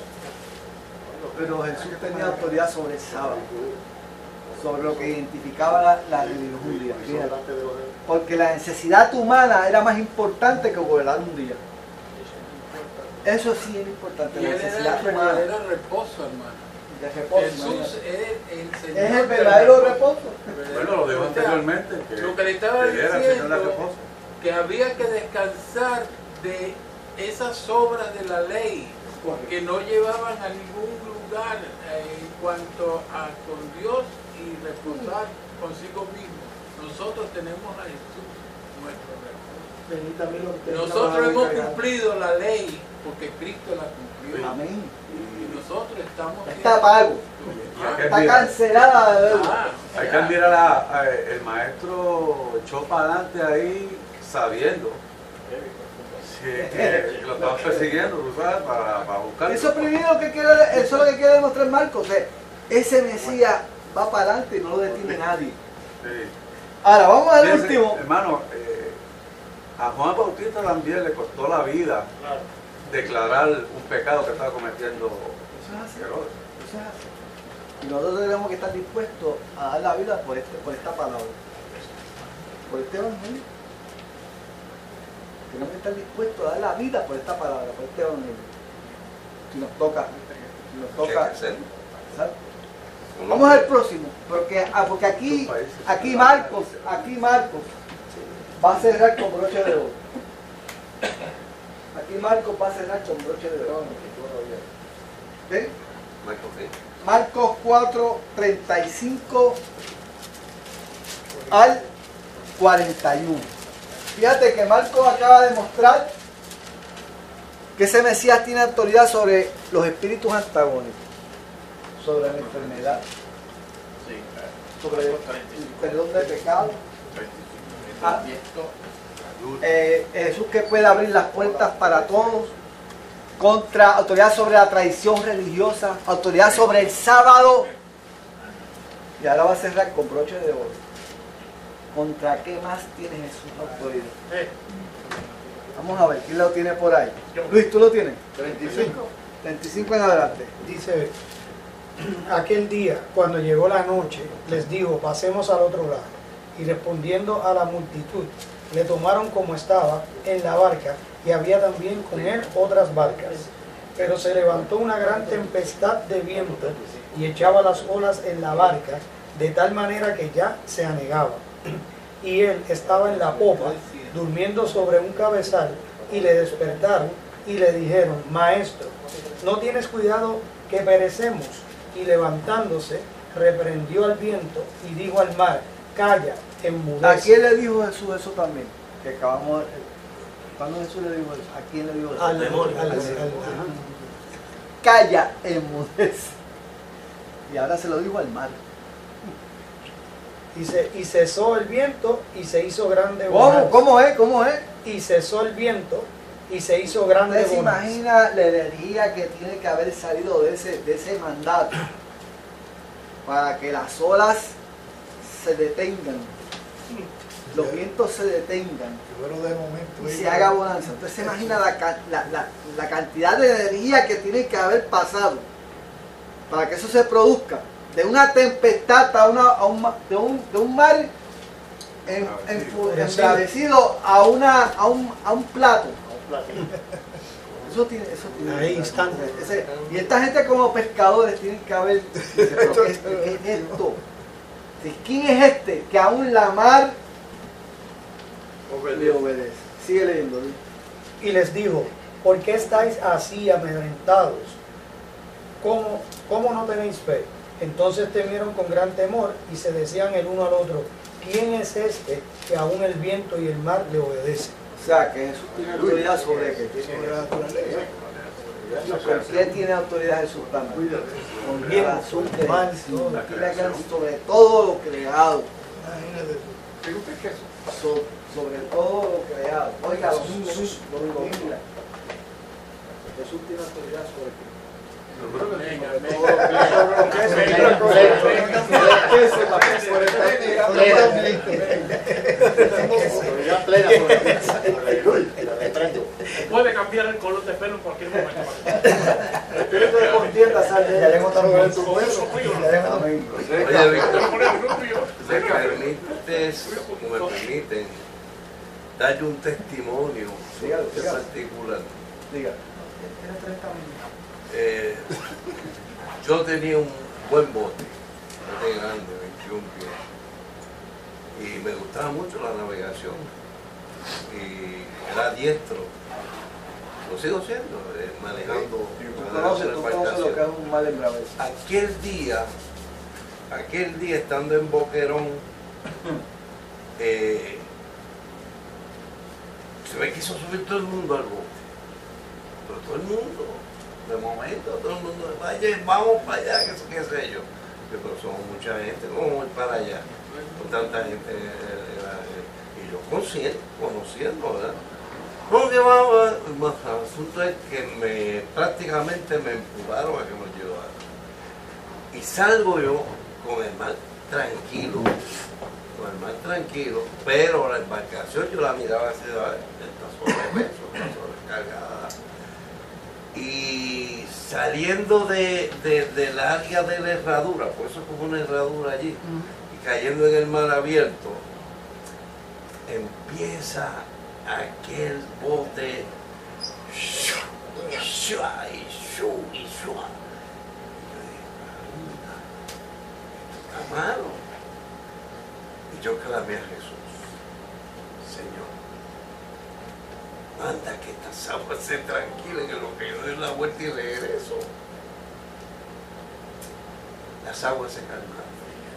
Pero Jesús tenía autoridad sobre el sábado, sobre lo que identificaba la, la religión judía. Fíjate. Porque la necesidad humana era más importante que gobernar un día. Eso sí es importante. Y la él necesidad era el humana. verdadero reposo, hermano. De reposo, Jesús es el Señor. Es el verdadero del reposo. Bueno, lo dijo anteriormente. Que, lo que le estaba que era el Señor de diciendo, reposo. que había que descansar de esas obras de la ley, que no llevaban a ningún lugar en cuanto a con Dios y reposar consigo mismo. Nosotros tenemos a Jesús, nuestro reposo. Nosotros hemos cumplido la ley porque Cristo la cumplió. Amén. Y nosotros estamos... Está pago. Está cancelada de deuda. Hay que admirar a, a- el maestro echó para adelante ahí sabiendo que, que lo estaban persiguiendo, ¿tú sabes? Para, para buscar. Eso primero que quiere, eso es lo que quiere demostrar Marcos. eh, Ese Mesías va para adelante y no lo detiene nadie. Sí. Ahora vamos al Fíjense, último. Hermano, eh, a Juan Bautista también le costó la vida declarar un pecado que estaba cometiendo Herodes. Eso es así. Y nosotros tenemos que estar dispuestos a dar la vida por, este, por esta palabra, por este evangelio. Tenemos que estar dispuestos a dar la vida por esta palabra, por este evangelio. Si nos toca, si nos toca. ¿sabes? Vamos al próximo, porque, ah, porque aquí, aquí Marcos, aquí Marcos va a cerrar con broche de oro. Aquí Marcos va a cerrar con broche de oro. ¿Ven? Marcos cuatro, treinta y cinco al cuarenta y uno. Fíjate que Marcos acaba de mostrar que ese Mesías tiene autoridad sobre los espíritus antagónicos, sobre la enfermedad, sobre el perdón de pecado. Ah, eh, Jesús que puede abrir las puertas para todos, contra autoridad sobre la tradición religiosa, autoridad sobre el sábado. Y ahora va a cerrar con broche de oro. ¿Contra qué más tiene Jesús autoridad? Vamos a ver, ¿quién lo tiene por ahí? Luis, ¿tú lo tienes? treinta y cinco. treinta y cinco en adelante. Dice, aquel día, cuando llegó la noche, les dijo, pasemos al otro lado. Y respondiendo a la multitud, le tomaron como estaba en la barca, y había también con él otras barcas. Pero se levantó una gran tempestad de viento y echaba las olas en la barca, de tal manera que ya se anegaba. Y él estaba en la popa, durmiendo sobre un cabezal, y le despertaron y le dijeron: Maestro, ¿no tienes cuidado que perecemos? Y levantándose, reprendió al viento y dijo al mar: Calla, enmudece. ¿A quién le dijo Jesús eso también? Que acabamos de... ¿Cuándo Jesús le dijo eso? ¿A quién le dijo eso? Al demonio. Al, al, al, Calla, enmudece. Y ahora se lo dijo al mar. Y, se, y cesó el viento y se hizo grande ¿Cómo? bonanza. ¿Cómo es? ¿Cómo es? Y cesó el viento y se hizo grande ¿Usted se bonanza. imagina la energía que tiene que haber salido de ese, de ese mandato para que las olas se detengan, los vientos se detengan y se haga bonanza? Usted se imagina la, la, la, la cantidad de energía que tiene que haber pasado para que eso se produzca, de una tempestad a, una, a un, de, un, de un mar en, en, embravecido a, una, a, un, a un plato. Eso tiene, eso tiene ahí instante. Ese, y esta gente como pescadores tienen que haber, dice, ¿pero qué, qué es esto? ¿Quién es este que aún la mar le obedece? Sigue leyendo. Y les dijo: ¿por qué estáis así amedrentados? ¿Cómo, ¿Cómo no tenéis fe? Entonces temieron con gran temor y se decían el uno al otro: ¿quién es este que aún el viento y el mar le obedecen? O sea, que Jesús tiene autoridad sobre qué. ¿Por qué tiene autoridad Jesús también? Con razón de sobre todo lo creado. So, sobre todo lo creado. Oiga, los números lo mira. Jesús tiene autoridad sobre qué. Puede cambiar el color de pelo en cualquier momento. El espíritu de contienda sale de ahí. Oye, Víctor, ¿me permites, o me permiten darle un testimonio en particular? Diga. Eh, yo tenía un buen bote, un bote grande, veintiún pies, y me gustaba mucho la navegación, y era diestro, lo sigo siendo, eh, manejando. Tú conoces, tú conoces lo que es un mal embravecido. Aquel día, aquel día estando en Boquerón, eh, se me quiso subir todo el mundo al bote, pero todo el mundo. De momento todo el mundo, vaya, vamos para allá, qué, qué sé yo. Pero somos mucha gente, ¿cómo ir para allá? Con tanta gente, y yo consciente, conociendo, ¿verdad? ¿Cómo que vamos? El asunto es que me, prácticamente me empujaron a que me llevara. Y salgo yo con el mar tranquilo, con el mar tranquilo, pero la embarcación yo la miraba así, esta sola de peso, esta sola cargada. Y saliendo de, de, de la área de la herradura, por eso es como una herradura allí, uh-huh. y cayendo en el mar abierto, empieza aquel bote shua, shua, y shua, y shua. Y yo dije, caramba, esto está malo. Y yo clamé a Jesús: Señor, manda que estas aguas se tranquilen en lo que yo doy la vuelta y regreso. Las aguas se calmaron.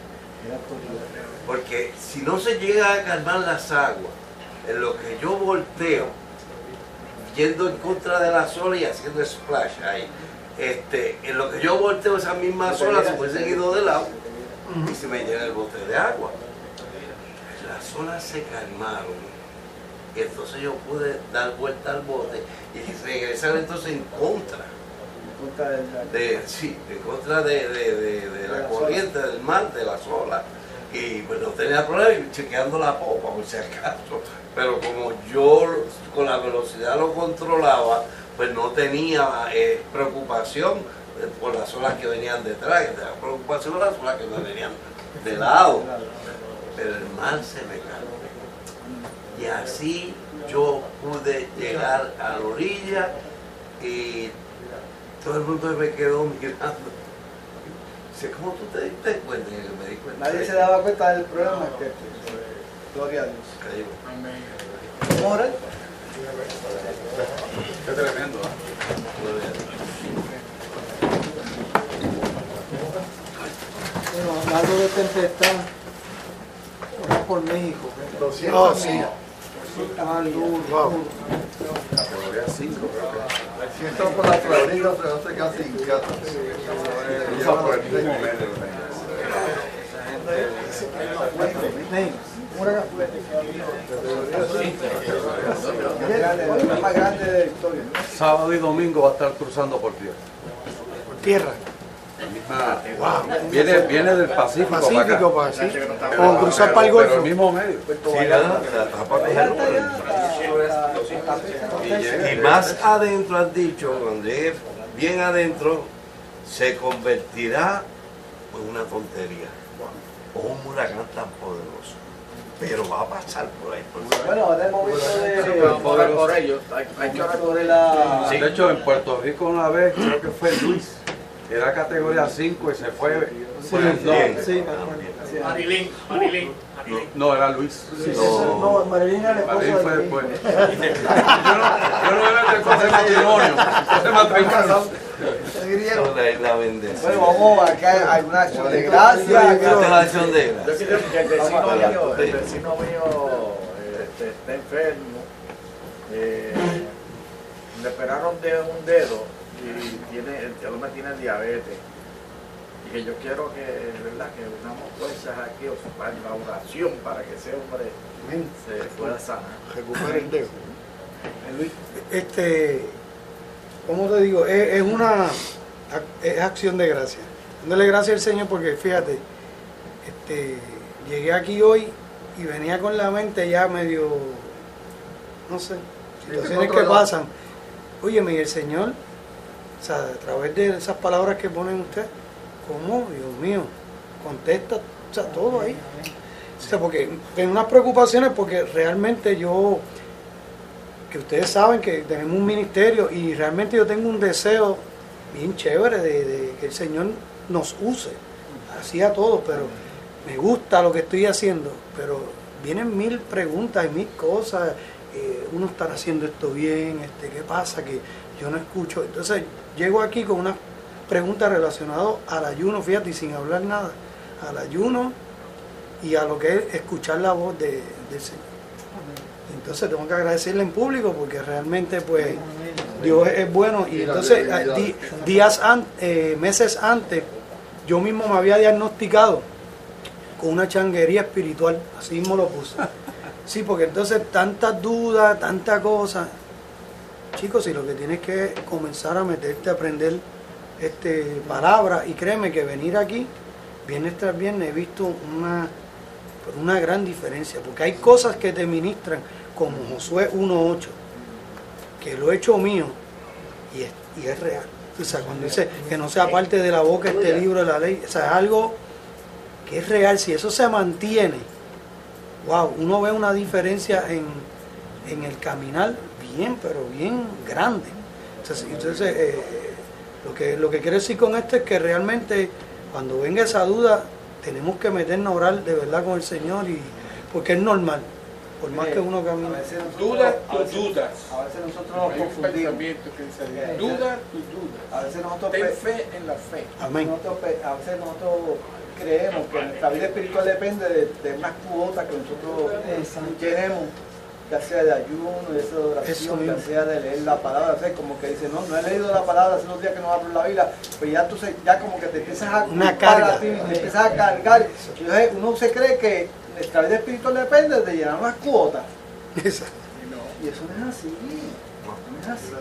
Porque si no se llega a calmar las aguas, en lo que yo volteo, yendo en contra de las olas y haciendo splash ahí, este, en lo que yo volteo esas mismas olas se hubiesen ido de lado y se me llena el bote de agua. Las olas se calmaron. Y entonces yo pude dar vuelta al bote y regresar entonces en contra de, sí, en contra de, de, de, de la corriente del mar, de las olas. Y pues no tenía problema, y chequeando la popa por si acaso. Pero como yo con la velocidad lo controlaba, pues no tenía eh, preocupación por las olas que venían detrás, tenía preocupación por las olas que me venían de lado. Pero el mar se me calmó. Y Y así yo pude llegar a la orilla y todo el mundo me quedó mirando. Dice, ¿cómo tú te diste cuenta? Y yo me di cuenta. Nadie se daba cuenta del problema que gloria a Dios. Amén. ¿Cómo orar? Qué tremendo, ¿eh? Gloria a Dios. Bueno, hablando de tempestad, orar por México. Oh, sí. Ah, duro, Wow. duro. Categoría cinco, creo que. Si estamos por la Florida, pero no sé casi en casa. Usa por el mismo medio. Es más grande de Victoria. Sábado y domingo va a estar cruzando por tierra. Por tierra. Wow. Viene, viene del Pacífico, Pacífico, para para acá. sí. O cruzar para el Pero el Golfo. mismo medio. Sí, nada, se atrapa con el Y más adentro han dicho, cuando llegue bien adentro, se convertirá en una tontería. O un huracán tan poderoso. Pero va a pasar por ahí. Por Bueno, ahora hemos visto de... Vamos a orar por ellos. Hay, hay que orar por de la... De hecho, en Puerto Rico una vez, creo que fue Luis, era categoría cinco y se fue por el norte. Sí, Marilyn, Marilyn, No, no, era Luis. No, no, Marilyn era la esposa Marilyn fue de después. Yo no, yo no me meto en cosas de matrimonio, cosas de matrimonio. la, la bendición. Bueno, vamos acá a alguna acción de gracia. Hazte la acción de Yo gracias. quiero que el vecino Vamos a mío, hablar. el vecino mío este, está enfermo. Eh, le operaron de un dedo y tiene, el hombre tiene diabetes. Y que yo quiero que, ¿verdad? Que unamos fuerzas aquí, o sea, para la oración para que ese hombre se pueda sanar. Recupera el dedo. Este, ¿cómo te digo? Es, es una es acción de gracia. Dándole gracias al Señor porque fíjate, este, llegué aquí hoy y venía con la mente ya medio, no sé, situaciones que pasan. Óyeme, y el Señor, o sea, a través de esas palabras que ponen ustedes, ¿cómo? Dios mío, contesta, o sea, todo ahí. O sea, porque tengo unas preocupaciones porque realmente yo, que ustedes saben que tenemos un ministerio y realmente yo tengo un deseo bien chévere de, de que el Señor nos use, así a todos, pero me gusta lo que estoy haciendo, pero vienen mil preguntas y mil cosas, eh, uno estará haciendo esto bien, este, ¿qué pasa? Que yo no escucho. Entonces llego aquí con unas preguntas relacionadas al ayuno, fíjate, y sin hablar nada, al ayuno y a lo que es escuchar la voz de, del Señor. Entonces tengo que agradecerle en público porque realmente pues Dios es bueno. Y entonces di, días an, eh, meses antes yo mismo me había diagnosticado con una changuería espiritual, así mismo lo puse. Sí, porque entonces tantas dudas, tanta cosa. Chicos, si lo que tienes que comenzar a meterte a aprender este palabras, y créeme que venir aquí viernes tras viernes he visto una, una gran diferencia, porque hay cosas que te ministran como Josué uno ocho, que lo he hecho mío y es, y es real. O sea, cuando dice que no sea parte de la boca este libro de la ley, o sea, es algo que es real. Si eso se mantiene, wow, uno ve una diferencia en, en el caminar bien, pero bien grande. Entonces, entonces eh, lo que lo que quiero decir con esto es que realmente cuando venga esa duda tenemos que meternos a orar de verdad con el Señor, y porque es normal, por más que uno camine. Dudas tus dudas. A veces nosotros nos Hay un confundimos. pensamiento que dice, duda tus dudas. A veces nosotros Ten pe- fe en la fe. Amén. Nosotros pe- a veces nosotros creemos que nuestra vida espiritual depende de, de unas cuotas que nosotros tenemos, ya sea de ayuno, ya sea de Eso oración, mismo. ya sea de leer la palabra. O sea, como que dice, no, no he leído la palabra hace unos días que no abro la Biblia, pues ya tú se, ya como que te empiezas a Una culpar carga. a ti, te empiezas a cargar. Entonces uno se cree que nuestra vida espiritual depende de llenar unas cuotas. Esa. Y eso no es así. No es así.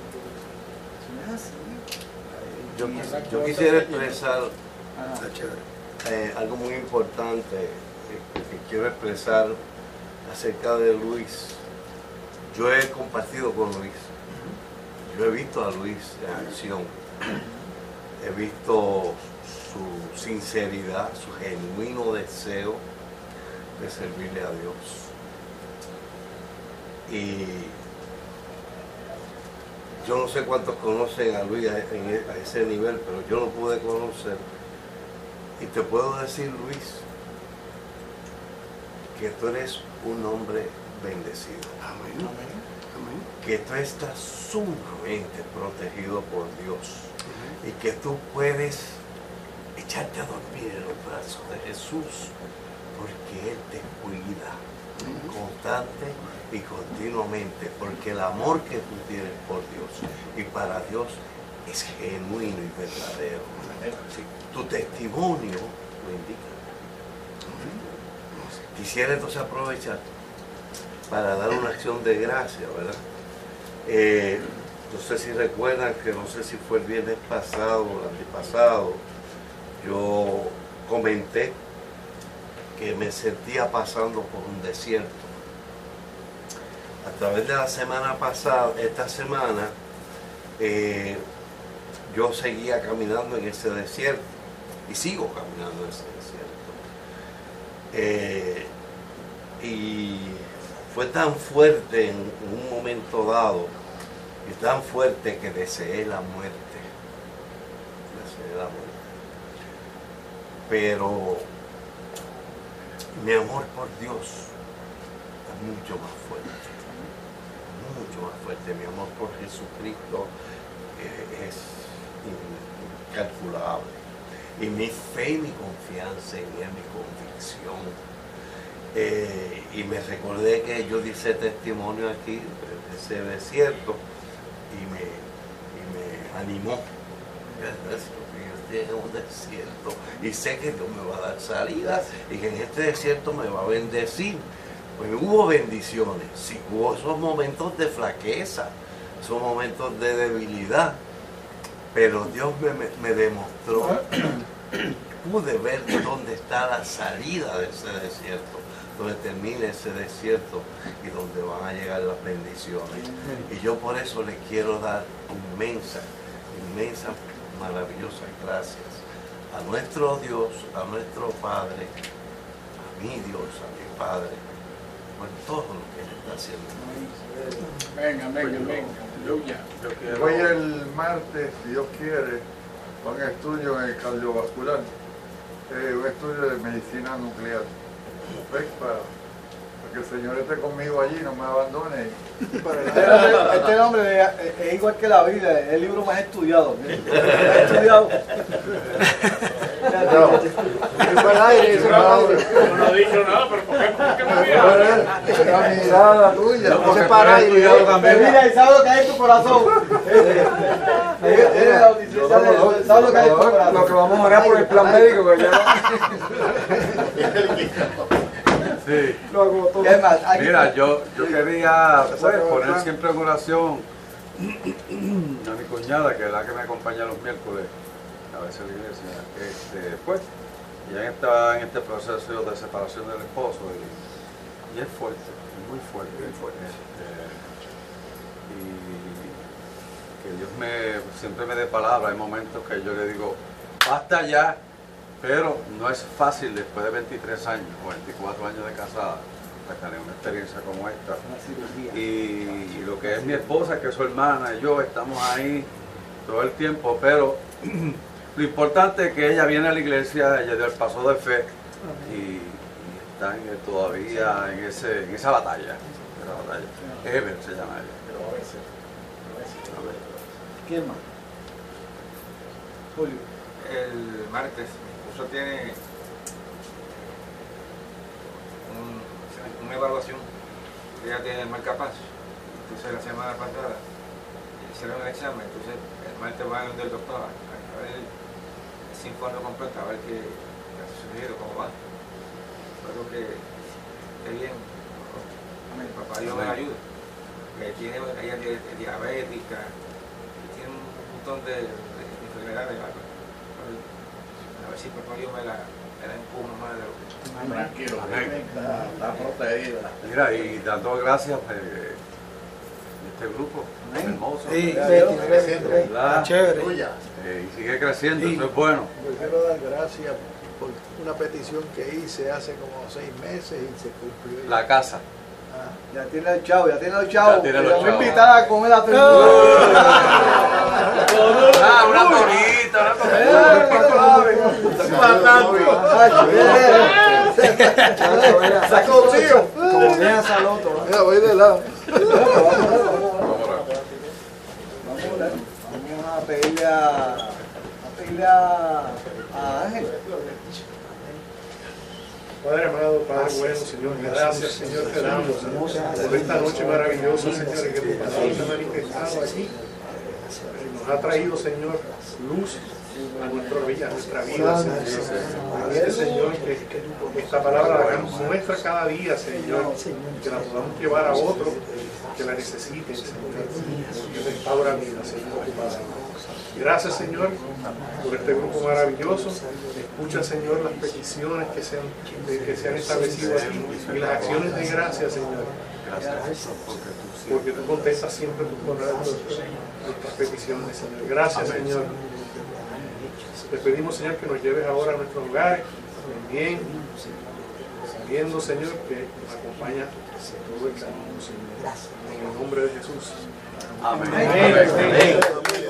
Eso no es así. Yo, quis- yo quisiera expresar Está chévere. eh, algo muy importante que, que quiero expresar acerca de Luis. Yo he compartido con Luis. Yo he visto a Luis en acción. He visto su sinceridad, su genuino deseo de servirle a Dios. Y yo no sé cuántos conocen a Luis a, en, a ese nivel, pero yo lo pude conocer. Y te puedo decir, Luis, que tú eres un hombre bendecido. Amén. Amén. Amén. Que tú estás sumamente protegido por Dios. Y que tú puedes echarte a dormir en los brazos de Jesús, porque Él te cuida constante y continuamente, porque el amor que tú tienes por Dios y para Dios es genuino y verdadero. Sí, tu testimonio lo indica. Quisiera entonces aprovechar para dar una acción de gracia, ¿verdad? Eh, no sé si recuerdan que no sé si fue el viernes pasado o el antepasado, yo comenté que me sentía pasando por un desierto. A través de la semana pasada, esta semana, eh, yo seguía caminando en ese desierto y sigo caminando en ese desierto. Eh, y fue tan fuerte en, en un momento dado, y tan fuerte que deseé la muerte. Deseé la muerte. Pero mi amor por Dios es mucho más fuerte, mucho más fuerte. Mi amor por Jesucristo eh, es incalculable. Y mi fe y mi confianza en Él, mi convicción. Eh, y me recordé que yo di ese testimonio aquí, de ese desierto, y me, y me animó. En un desierto y sé que Dios me va a dar salida y que en este desierto me va a bendecir. Pues hubo bendiciones, sí, hubo esos momentos de flaqueza, esos momentos de debilidad, pero Dios me, me, me demostró, pude ver dónde está la salida de ese desierto, donde termina ese desierto y donde van a llegar las bendiciones. Y yo por eso le quiero dar inmensa, inmensa maravillosas gracias a nuestro Dios, a nuestro Padre, a mi Dios, a mi Padre, por todo lo que Él está haciendo. Venga, venga, venga. Voy el martes, si Dios quiere, a un estudio en el cardiovascular, eh, un estudio de medicina nuclear. ¿Ves? Para, para que el Señor esté conmigo allí, no me abandone. Este, este nombre es, es igual que la Biblia, es el libro más estudiado. Más estudiado. No, fue al aire, eso no, no he dicho nada, pero ¿por qué, ¿por qué me miras? la mirada tuya. No se para ahí. Mira, y sabes lo que hay en tu corazón. ¿Sabes lo que hay en tu corazón? Lo que vamos a orar por el plan médico que ya. Sí. ¿Qué más? Mira, yo, yo quería pues, poner siempre en oración a mi cuñada, que es la que me acompaña los miércoles a veces en la iglesia, este, pues, ella está en este proceso de separación del esposo y, y es fuerte, es muy fuerte, muy fuerte. Este, y que Dios me, siempre me dé palabra. Hay momentos que yo le digo, basta ya, pero no es fácil después de veintitrés años o veinticuatro años de casada tener una experiencia como esta. Y, y lo que es mi esposa, que es su hermana, y yo estamos ahí todo el tiempo, pero lo importante es que ella viene a la iglesia, ella dio el paso de fe y, y está en, todavía en, ese, en esa batalla. Esa batalla. Ever se llama ella. ¿Quién más? Julio. El martes mi esposo tiene un, una evaluación, ella tiene el marcapaz. Entonces la semana pasada hicieron el examen, entonces el martes va a donde el doctor a, a ver ese informe completo, a ver qué, qué ha sucedido, cómo va. Espero que esté bien. Amén. Papá Dios me la ayude. Que tiene, ella es diabética, y tiene un montón de, de enfermedades. A ver si papá Dios me la, me la empuja más de lo que... Tranquilo, amén. Está, está protegida. Mira, y dando gracias a eh, este grupo hermoso. Sí, ¿verdad? creciendo. ¿Verdad? Chévere. Eh, y sigue creciendo, Y eso es bueno. Yo quiero dar gracias por una petición que hice hace como seis meses y se cumplió. La casa. Ya tiene el chavo, ya tiene el chavo. Ya tiene los Le voy a chavos. invitar a comer a todo el mundo. Ah, una torita, una torita. Sacó tío. Como vean Saloto. Mira, voy de lado. Vamos a pedirle a, a pedirle a, a Ángel. Padre amado, Padre bueno, Señor, gracias, Señor, te damos por esta noche maravillosa, Señor, en que tu palabra se ha manifestado aquí. Nos ha traído, Señor, luz a nuestra vida, a nuestra vida, Señor. Gracias, Señor, que esta palabra la muestra cada día, Señor, que la podamos llevar a otros que la necesiten, Señor, que restaura vida, Señor. Gracias, Señor, por este grupo maravilloso. Escucha, Señor, las peticiones que se han, que se han establecido aquí y las acciones de gracia, Señor. Porque tú contestas siempre tus nuestras peticiones, Señor. Gracias, Señor. Te pedimos, Señor, que nos lleves ahora a nuestros hogares, bien, sabiendo, Señor, que nos acompaña todo el camino, Señor. En el nombre de Jesús. Amén. Amén. Amén.